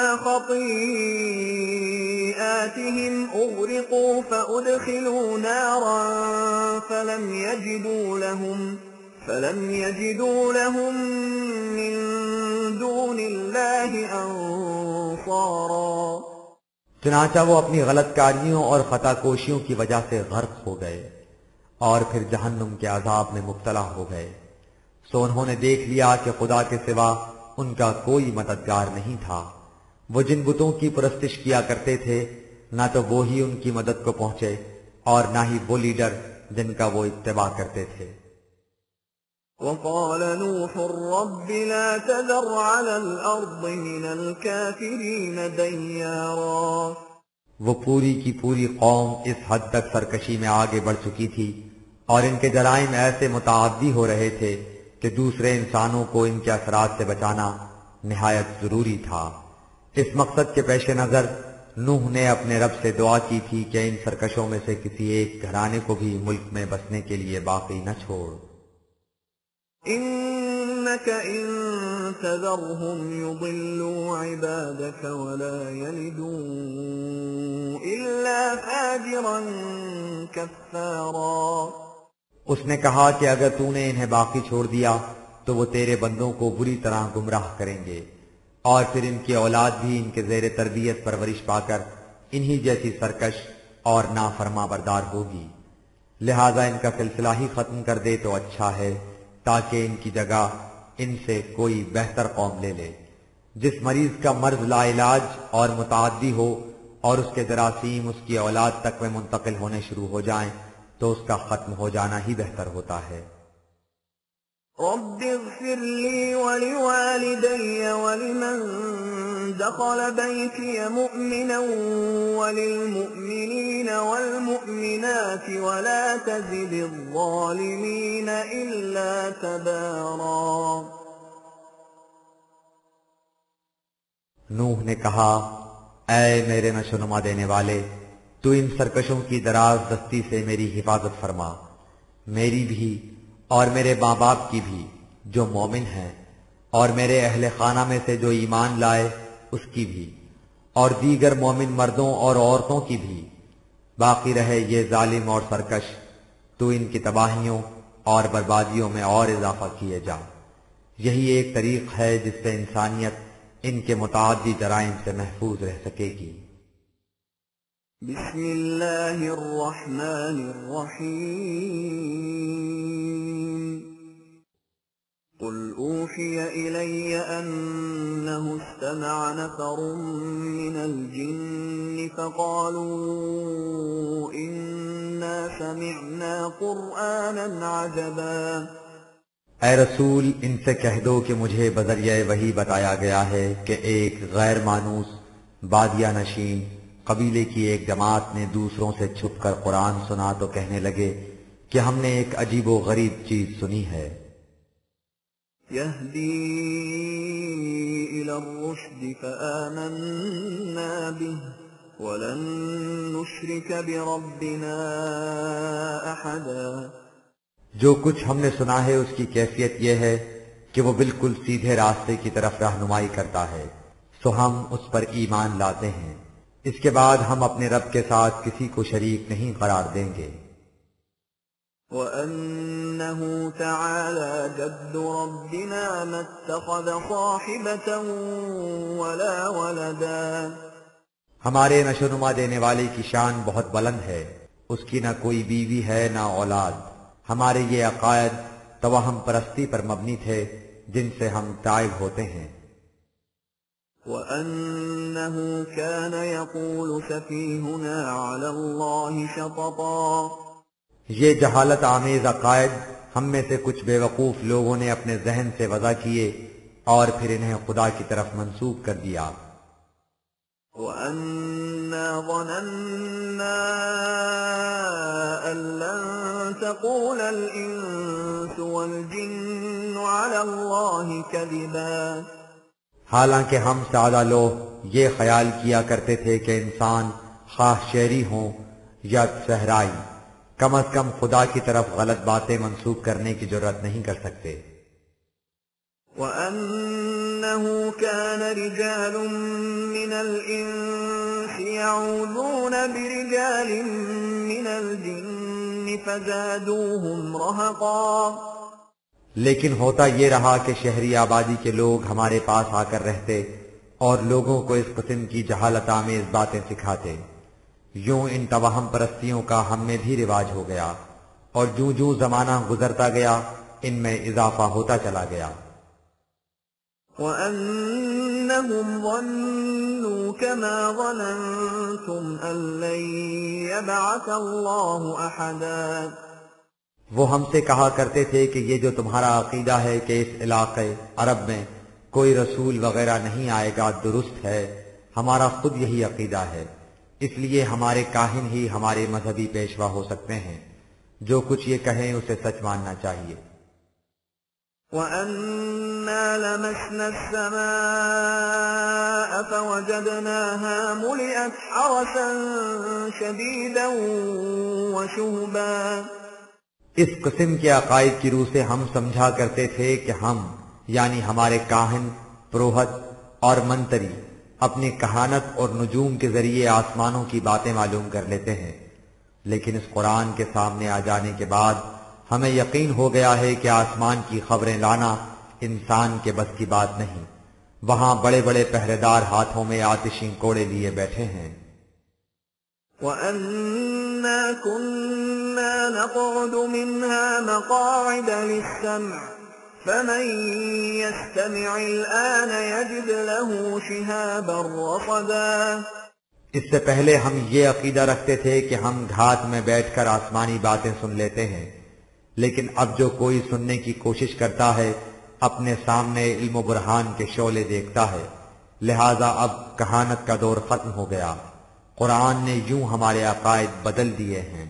خطيئاتهم أغرقوا فأدخلوا نارا فلم يجدوا لهم فلم يجدوا لهم من دون الله أنصارا۔ چنانچہ وہ اپنی غلط کاریوں اور خطا کوشیوں کی وجہ سے غرق ہو گئے اور پھر جہنم کے عذاب میں مبتلا ہو گئے، سو انہوں نے دیکھ لیا کہ خدا کے سوا ان کا کوئی مددگار نہیں تھا۔ وہ جن بتوں کی پرستش کیا کرتے تھے نہ تو وہی ان کی مدد کو پہنچے اور نہ ہی وہ لیڈر جن کا وہ اتباع کرتے تھے۔ وقال نوح رب لا تذر على الأرض من الكافرين ديارا۔ وہ پوری کی پوری قوم اس حد تک سرکشی میں آگے بڑھ چکی تھی اور ان کے جرائم ایسے متعدی ہو رہے تھے کہ دوسرے انسانوں کو ان کے اثرات سے بچانا نہایت ضروری تھا۔ اس مقصد کے پیش نظر نوح نے اپنے رب سے دعا کی تھی کہ ان سرکشوں میں سے کسی ایک گھرانے کو بھی ملک میں بسنے کے لیے باقی نہ چھوڑ۔ إنك إن تذرهم يضلوا عبادك ولا يلدوا إلا فاجرا كفارا۔ اس نے کہا کہ اگر تو نے انہیں باقی چھوڑ دیا تو وہ تیرے بندوں کو بری طرح گمراہ کریں گے اور پھر ان کی اولاد بھی ان کے زیر تربیت پرورش پا کر انہی جیسی سرکش اور نافرما بردار ہوگی، لہذا ان کا سلسلہ ہی ختم کر دے تو اچھا ہے تاکہ ان کی جگہ ان سے کوئی بہتر قوم لے لے۔ جس مریض کا مرض لا علاج اور متعدی ہو اور اس کے جراثیم اس کی اولاد تک میں منتقل ہونے شروع ہو جائیں تو اس کا ختم ہو جانا ہی بہتر ہوتا ہے۔ رب اغفر لي ولوالدي ولمن دخل بيتي مؤمنا وللمؤمنين والمؤمنات ولا تزد الظالمين إلا تبارا۔ نوح نے کہا اے میرے نشوونما دینے والے، تو ان سرکشوں کی دراز دستی سے میری حفاظت فرما، میری بھی اور میرے ماں باپ کی بھی جو مومن ہیں، اور میرے اہل خانہ میں سے جو ایمان لائے اس کی بھی، اور دیگر مومن مردوں اور عورتوں کی بھی۔ باقی رہے یہ ظالم اور سرکش، تو ان کی تباہیوں اور بربادیوں میں اور اضافہ کیے جا۔ یہی ایک طریق ہے جس سے انسانیت ان کے متعدی جرائم سے محفوظ رہ سکے گی۔ بسم اللہ الرحمن الرحیم۔ قل اوحی الی انہ استمع نفر من الجن فقالوا انا سمعنا قرآنا عجبا۔ اے رسول ان سے کہہ دو کہ مجھے بذریعہ وحی بتایا گیا ہے کہ ایک غیر مانوس بادیہ نشین قبیلے کی ایک جماعت نے دوسروں سے چھپ کر قرآن سنا تو کہنے لگے کہ ہم نے ایک عجیب و غریب چیز سنی ہے۔ یہدی الی الرشد فآمنا به ولن نشرک بربنا احدا۔ جو کچھ ہم نے سنا ہے اس کی کیفیت یہ ہے کہ وہ بالکل سیدھے راستے کی طرف رہنمائی کرتا ہے، سو ہم اس پر ایمان لاتے ہیں، اس کے بعد ہم اپنے رب کے ساتھ کسی کو شریک نہیں قرار دیں گے۔ وَأَنَّهُ تَعَالَى جَدُّ رَبِّنَا مَا اتَّخَذَ صَاحِبَةً وَلَا وَلَدًا۔ ہمارے نشوونما دینے والے کی شان بہت بلند ہے، اس کی نہ کوئی بیوی ہے نہ اولاد۔ ہمارے یہ عقائد توہم پرستی پر مبنی تھے جن سے ہم تائب ہوتے ہیں۔ وَأَنَّهُ كَانَ يَقُولُ سَفِيهُنَا عَلَى اللَّهِ شَطَطًا۔ یہ جہالت آمیز عقائد ہم میں سے کچھ بے وقوف لوگوں نے اپنے ذہن سے وضع کیے اور پھر انہیں خدا کی طرف منسوب کر دیا۔ وَأَنَّا ظَنَنَّا أَن لَّن تَقُولَ الْإِنسُ وَالْجِنُّ عَلَى اللَّهِ كَذِبًا حالانکہ ہم سادہ لوگ یہ خیال کیا کرتے تھے کہ انسان خواہ شہری ہوں یا صحرائی کم از کم خدا کی طرف غلط باتیں منسوب کرنے کی جرات نہیں کر سکتے۔ وَأَنَّهُ كَانَ رِجَالٌ مِّنَ الْإِنسِ يَعُوذُونَ بِرِجَالٍ مِّنَ الْجِنِّ فَزَادُوهُمْ رَهَقًا، لیکن ہوتا یہ رہا کہ شہری آبادی کے لوگ ہمارے پاس آ کر رہتے اور لوگوں کو اس قسم کی جہالت آمیز باتیں سکھاتے۔ یوں ان توہم پرستیوں کا ہم میں بھی رواج ہو گیا، اور جوں جوں زمانہ گزرتا گیا ان میں اضافہ ہوتا چلا گیا۔ وَأَنَّهُمْ ظَنُّوا كَمَا ظَنَنتُمْ أَن لَّن يَبْعَثَ اللَّهُ أَحَدًا، وہ ہم سے کہا کرتے تھے کہ یہ جو تمہارا عقیدہ ہے کہ اس علاقے عرب میں کوئی رسول وغیرہ نہیں آئے گا درست ہے، ہمارا خود یہی عقیدہ ہے، اس لیے ہمارے کاہن ہی ہمارے مذہبی پیشوا ہو سکتے ہیں، جو کچھ یہ کہیں اسے سچ ماننا چاہیے۔ وَأَنَّا لَمَسْنَا السَّمَاءَ فَوَجَدْنَاهَا مُلِئَتْ حَرَسًا شَدِيدًا وَشُهُبًا، اس قسم کے عقائد کی روح سے ہم سمجھا کرتے تھے کہ ہم یعنی ہمارے کاہن، پروہت اور منتری اپنی کہانت اور نجوم کے ذریعے آسمانوں کی باتیں معلوم کر لیتے ہیں، لیکن اس قرآن کے سامنے آ جانے کے بعد ہمیں یقین ہو گیا ہے کہ آسمان کی خبریں لانا انسان کے بس کی بات نہیں۔ وہاں بڑے بڑے پہرے دار ہاتھوں میں آتشیں کوڑے لیے بیٹھے ہیں۔ وَأَنَّا كُنَّا نَقْعُدُ مِنْهَا مَقَاعِدَ لِلسَّمْعِ فَمَن يَسْتَمِعِ الْآنَ يَجِدْ لَهُ شِهَابًا رَّصَدًا، اس سے پہلے ہم یہ عقیدہ رکھتے تھے کہ ہم گھات میں بیٹھ کر آسمانی باتیں سن لیتے ہیں، لیکن اب جو کوئی سننے کی کوشش کرتا ہے اپنے سامنے علم و برہان کے شعلے دیکھتا ہے، لہذا اب کہانت کا دور ختم ہو گیا، قرآن نے یوں ہمارے عقائد بدل دیے ہیں۔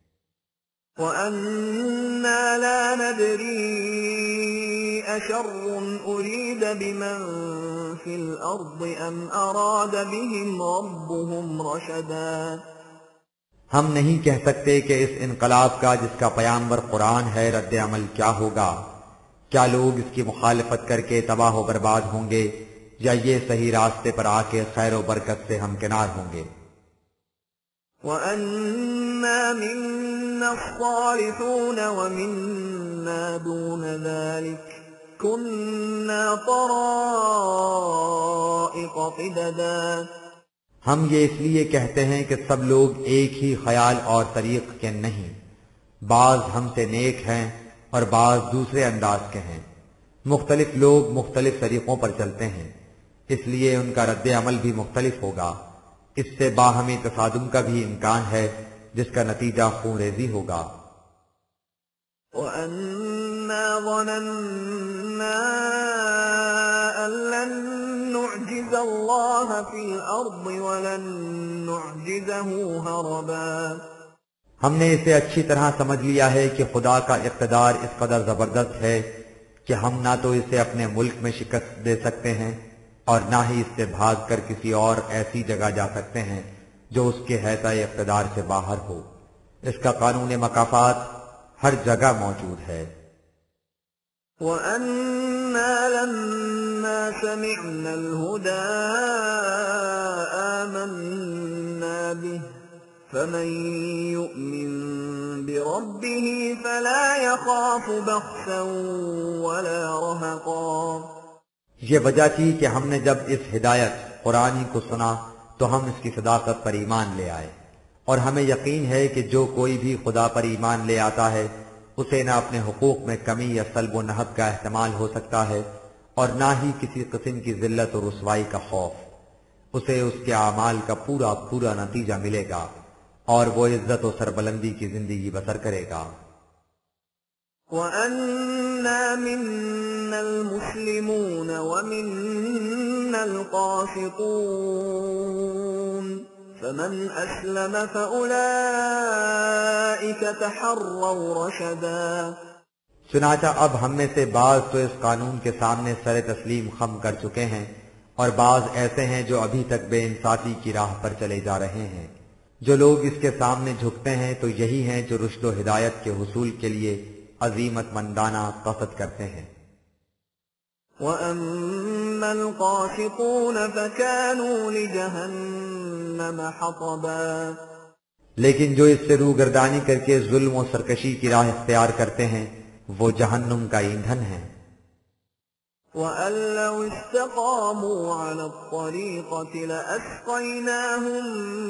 وَأَنَّا لَا نَدْرِي أَشَرٌّ أُرِيدَ بِمَن فِي الْأَرْضِ أَمْ أَرَادَ بِهِمْ رَبُّهُمْ رَشَدًا، ہم نہیں کہہ سکتے کہ اس انقلاب کا جس کا پیامبر قرآن ہے رد عمل کیا ہوگا، کیا لوگ اس کی مخالفت کر کے تباہ و برباد ہوں گے یا یہ صحیح راستے پر آ کے خیر و برکت سے ہمکنار ہوں گے۔ وَأَنَّا مِنَّا الصَّالِحُونَ وَمِنَّا دُونَ ذَلِكَ كُنَّا طَرَائِقَ قِدَدًا، ہم یہ اس لیے کہتے ہیں کہ سب لوگ ایک ہی خیال اور طریق کے نہیں، بعض ہم سے نیک ہیں اور بعض دوسرے انداز کے ہیں، مختلف لوگ مختلف طریقوں پر چلتے ہیں، اس لیے ان کا رد عمل بھی مختلف ہوگا، اس سے باہمی تصادم کا بھی امکان ہے جس کا نتیجہ خون ریزی ہوگا۔ وَأَنَّا ظَنَنَّا أَن لَّن نُّعْجِزَ اللَّهَ فِي الْأَرْضِ وَلَن نُّعْجِزَهُ هَرَبًا، ہم نے اسے اچھی طرح سمجھ لیا ہے کہ خدا کا اقتدار اس قدر زبردست ہے کہ ہم نہ تو اسے اپنے ملک میں شکست دے سکتے ہیں اور نہ ہی اس سے بھاگ کر کسی اور ایسی جگہ جا سکتے ہیں جو اس کے حیطۂ اقتدار سے باہر ہو، اس کا قانون مکافات ہر جگہ موجود ہے۔ وَأَنَّا لَمَّا سَمِعْنَا الْهُدَىٰ آمَنَّا بِهِ فَمَن يُؤْمِن بِرَبِّهِ فَلَا يَخَافُ بَخْسًا وَلَا رَهَقًا، یہ وجہ تھی کہ ہم نے جب اس ہدایت قرآنی کو سنا تو ہم اس کی صداقت پر ایمان لے آئے، اور ہمیں یقین ہے کہ جو کوئی بھی خدا پر ایمان لے آتا ہے اسے نہ اپنے حقوق میں کمی یا سلب و نہب کا احتمال ہو سکتا ہے اور نہ ہی کسی قسم کی ذلت اور رسوائی کا خوف، اسے اس کے اعمال کا پورا پورا نتیجہ ملے گا اور وہ عزت و سربلندی کی زندگی بسر کرے گا۔ وَأَنَّا مِنَّا الْمُسْلِمُونَ وَمِنَّا القاسطون فمن أسلم فأولئك تحروا رشدا۔ چنانچہ اب ہم میں سے بعض تو اس قانون کے سامنے سر تسلیم خم کر چکے ہیں اور بعض ایسے ہیں جو ابھی تک بے انصافی کی راہ پر چلے جا رہے ہیں۔ جو لوگ اس کے سامنے جھکتے ہیں تو یہی ہیں جو رشد و ہدایت کے حصول کے لیے عظیمت مندانہ قصد کرتے ہیں۔ وَأَمَّا الْقَاسِطُونَ فَكَانُوا لِجَهَنَّمَ حَطَبًا، لیکن جو اس سے روگردانی کر کے ظلم و سرکشی کی راہ اختیار کرتے ہیں وہ جہنم کا ایندھن ہے۔ وَأَن لَّوْ اسْتَقَامُوا عَلَى الطَّرِيقَةِ لَأَسْقَيْنَاهُم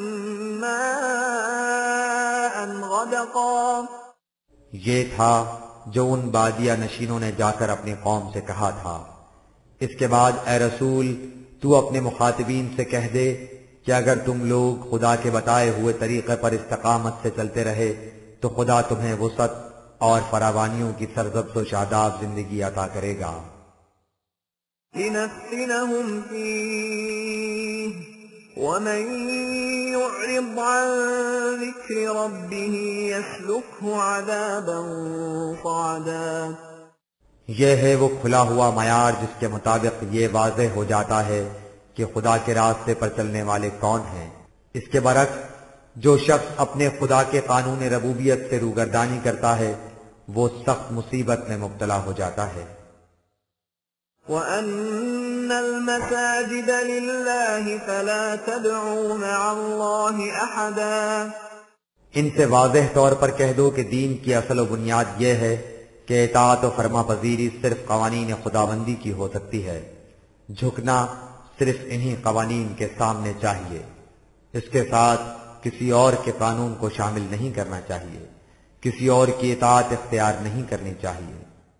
مَّاءً غَدَقًا۔ یہ تھا جو ان بادیہ نشینوں نے جا کر اپنی قوم سے کہا تھا۔ اس کے بعد اے رسول تو اپنے مخاطبین سے کہہ دے کہ اگر تم لوگ خدا کے بتائے ہوئے طریقے پر استقامت سے چلتے رہے تو خدا تمہیں وسعت اور فراوانیوں کی سرسبز و شاداب زندگی عطا کرے گا۔ لِنَفْتِنَهُمْ فِيهِ وَمَن يُعْرِضْ عَن ذِكْرِ رَبِّهِ يَسْلُكْهُ عَذَابًا صَعَدًا۔ یہ ہے وہ کھلا ہوا معیار جس کے مطابق یہ واضح ہو جاتا ہے کہ خدا کے راستے پر چلنے والے کون ہیں۔ اس کے برعکس جو شخص اپنے خدا کے قانون ربوبیت سے روگردانی کرتا ہے وہ سخت مصیبت میں مبتلا ہو جاتا ہے۔ وَأَنَّ الْمَسَاجِدَ لِلَّهِ فَلَا تَدْعُوا مَعَ اللَّهِ أَحَدًا۔ ان سے واضح طور پر کہہ دو کہ دین کی اصل و بنیاد یہ ہے کہ اطاعت و فرما پذیری صرف قوانین خداوندی کی ہو سکتی ہے۔ جھکنا صرف انہی قوانین کے سامنے چاہیے، اس کے ساتھ کسی اور کے قانون کو شامل نہیں کرنا چاہیے، کسی اور کی اطاعت اختیار نہیں کرنی چاہیے۔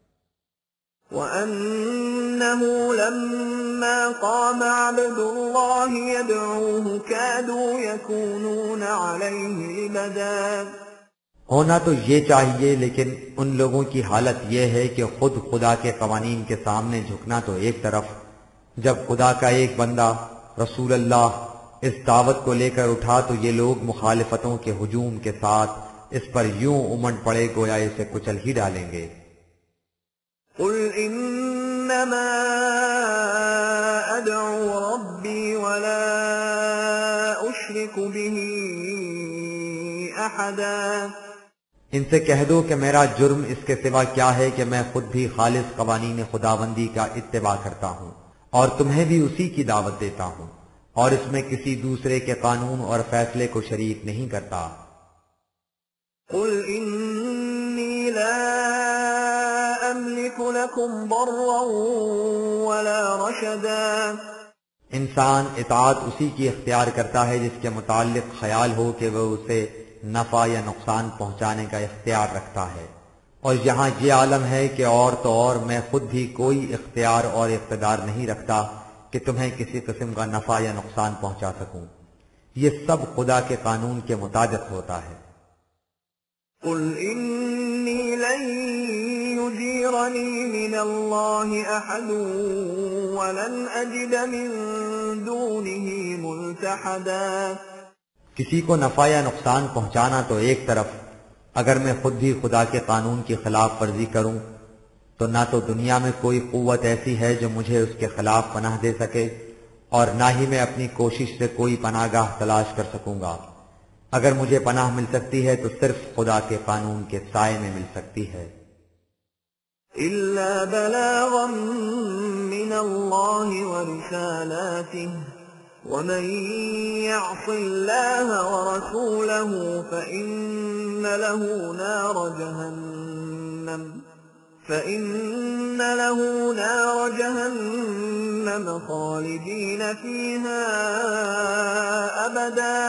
وَأَنَّهُ لَمَّا قَامَ عَبْدُ اللَّهِ يَدْعُوهُ كَادُوا يَكُونُونَ عَلَيْهِ لِبَدًا۔ ہونا تو یہ چاہیے، لیکن ان لوگوں کی حالت یہ ہے کہ خود خدا کے قوانین کے سامنے جھکنا تو ایک طرف، جب خدا کا ایک بندہ رسول اللہ اس دعوت کو لے کر اٹھا تو یہ لوگ مخالفتوں کے ہجوم کے ساتھ اس پر یوں امنڈ پڑے گویا اسے کچل ہی ڈالیں گے۔ قُلْ إِنَّمَا أَدْعُو رَبِّي وَلَا أُشْرِكُ بِهِ أَحَدًا۔ ان سے کہہ دو کہ میرا جرم اس کے سوا کیا ہے کہ میں خود بھی خالص قوانین خداوندی کا اتباع کرتا ہوں اور تمہیں بھی اسی کی دعوت دیتا ہوں اور اس میں کسی دوسرے کے قانون اور فیصلے کو شریک نہیں کرتا۔ قُلْ إِنِّي لَا أَمْلِكُ لَكُمْ ضَرًّا وَلَا رَشَدًا۔ انسان اطاعت اسی کی اختیار کرتا ہے جس کے متعلق خیال ہو کہ وہ اسے نفع یا نقصان پہنچانے کا اختیار رکھتا ہے، اور یہاں یہ عالم ہے کہ اور تو اور میں خود بھی کوئی اختیار اور اقتدار نہیں رکھتا کہ تمہیں کسی قسم کا نفع یا نقصان پہنچا سکوں۔ یہ سب خدا کے قانون کے مطابق ہوتا ہے۔ قُلْ إِنِّي لَن يُجِيرَنِي مِنَ اللَّهِ أَحَدٌ وَلَنْ أَجِدَ مِن دُونِهِ مُلْتَحَدًا۔ کسی کو نفع یا نقصان پہنچانا تو ایک طرف، اگر میں خود بھی خدا کے قانون کی خلاف ورزی کروں تو نہ تو دنیا میں کوئی قوت ایسی ہے جو مجھے اس کے خلاف پناہ دے سکے، اور نہ ہی میں اپنی کوشش سے کوئی پناہ گاہ تلاش کر سکوں گا۔ اگر مجھے پناہ مل سکتی ہے تو صرف خدا کے قانون کے سائے میں مل سکتی ہے۔ إِلَّا بَلَاغًا مِّنَ اللَّهِ وَرِسَالَاتِهِ وَمَن يَعْصِ اللَّهَ وَرَسُولَهُ فَإِنَّ لَهُ نَارَ جَهَنَّمَ فَإِنَّ لَهُ نَارَ جَهَنَّمَ خَالِدِينَ فِيهَا أَبَدًا۔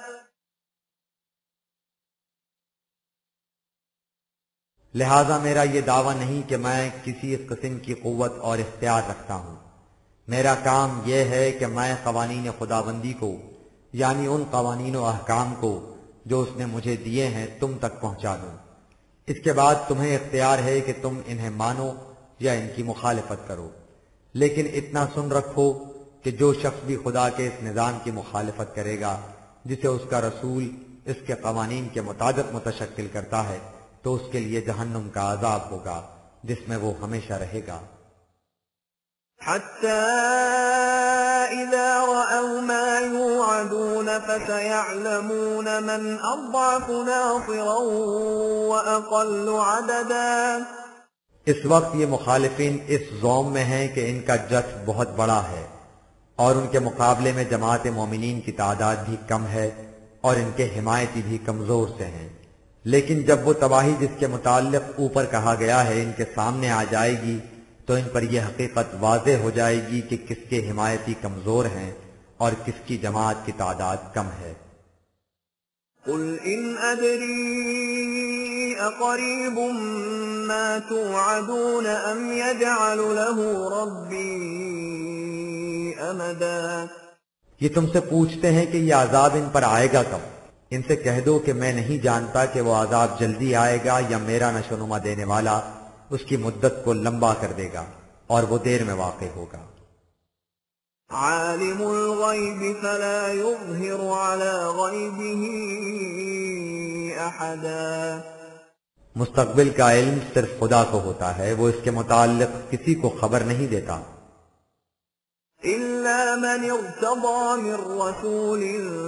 لہذا میرا یہ دعویٰ نہیں کہ میں کسی قسم کی قوت اور اختیار رکھتا ہوں۔ میرا کام یہ ہے کہ میں قوانین خداوندی کو، یعنی ان قوانین و احکام کو جو اس نے مجھے دیے ہیں، تم تک پہنچا دوں۔ اس کے بعد تمہیں اختیار ہے کہ تم انہیں مانو یا ان کی مخالفت کرو، لیکن اتنا سن رکھو کہ جو شخص بھی خدا کے اس نظام کی مخالفت کرے گا جسے اس کا رسول اس کے قوانین کے مطابق متشکل کرتا ہے تو اس کے لیے جہنم کا عذاب ہوگا جس میں وہ ہمیشہ رہے گا۔ حتى إذا رأوا ما يوعدون فسيعلمون من أضعف ناصرا وأقل عددا۔ اس وقت یہ مخالفین اس زوم میں ہیں کہ ان کا جتھ بہت بڑا ہے اور ان کے مقابلے میں جماعت مومنین کی تعداد بھی کم ہے اور ان کے حمایتی بھی کمزور سے ہیں، لیکن جب وہ تباہی جس کے متعلق اوپر کہا گیا ہے ان کے سامنے آ جائے گی تو ان پر یہ حقیقت واضح ہو جائے گی کہ کس کے حمایتی کمزور ہیں اور کس کی جماعت کی تعداد کم ہے۔ قل إن أدري أقريب ما توعدون أم يجعل له ربي أمدا۔ یہ تم سے پوچھتے ہیں کہ یہ عذاب ان پر آئے گا کب؟ ان سے کہہ دو کہ میں نہیں جانتا کہ وہ عذاب جلدی آئے گا یا میرا نشوونما دینے والا اس کی مدت کو لمبا کر دے گا اور وہ دیر میں واقع ہوگا۔ عالم الغیب فلا يظہر على غیبه احدا۔ مستقبل کا علم صرف خدا کو ہوتا ہے، وہ اس کے متعلق کسی کو خبر نہیں دیتا۔ إلا من ارتضى من رسول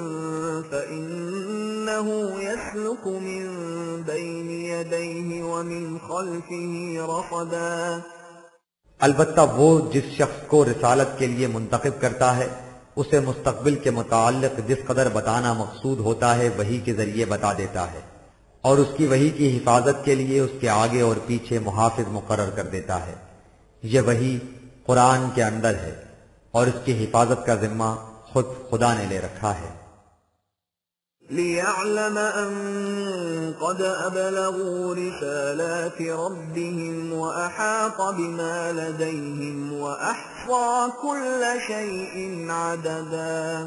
فإنه يسلك من بين يديه ومن خلفه رصدا۔ البتہ وہ جس شخص کو رسالت کے لیے منتخب کرتا ہے اسے مستقبل کے متعلق جس قدر بتانا مقصود ہوتا ہے وحی کے ذریعے بتا دیتا ہے، اور اس کی وحی کی حفاظت کے لیے اس کے آگے اور پیچھے محافظ مقرر کر دیتا ہے۔ یہ وحی قرآن کے اندر ہے اور اس کی حفاظت کا ذمہ خود خدا نے لے رکھا ہے۔ لِيَعْلَمَ أَن قَدْ أَبْلَغُوا رِسَالَاتِ رَبِّهِمْ وَأَحَاطَ بِمَا لَدَيْهِمْ وَأَحْصَى كُلَّ شَيْءٍ عَدَدًا۔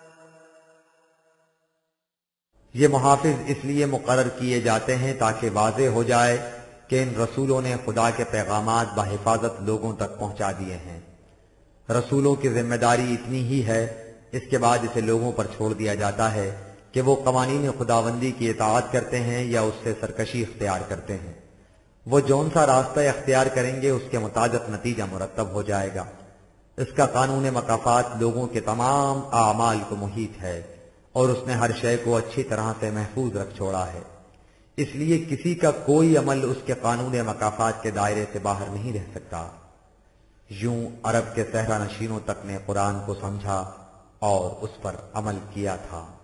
یہ محافظ اس لیے مقرر کیے جاتے ہیں تاکہ واضح ہو جائے کہ ان رسولوں نے خدا کے پیغامات بحفاظت لوگوں تک پہنچا دیے ہیں۔ رسولوں کی ذمہ داری اتنی ہی ہے، اس کے بعد اسے لوگوں پر چھوڑ دیا جاتا ہے کہ وہ قوانین خداوندی کی اطاعت کرتے ہیں یا اس سے سرکشی اختیار کرتے ہیں۔ وہ جون سا راستہ اختیار کریں گے اس کے مطابق نتیجہ مرتب ہو جائے گا۔ اس کا قانون مکافات لوگوں کے تمام اعمال کو محیط ہے اور اس نے ہر شے کو اچھی طرح سے محفوظ رکھ چھوڑا ہے، اس لیے کسی کا کوئی عمل اس کے قانون مکافات کے دائرے سے باہر نہیں رہ سکتا۔ یوں عرب کے صحرا نشینوں تک نے قرآن کو سمجھا اور اس پر عمل کیا تھا۔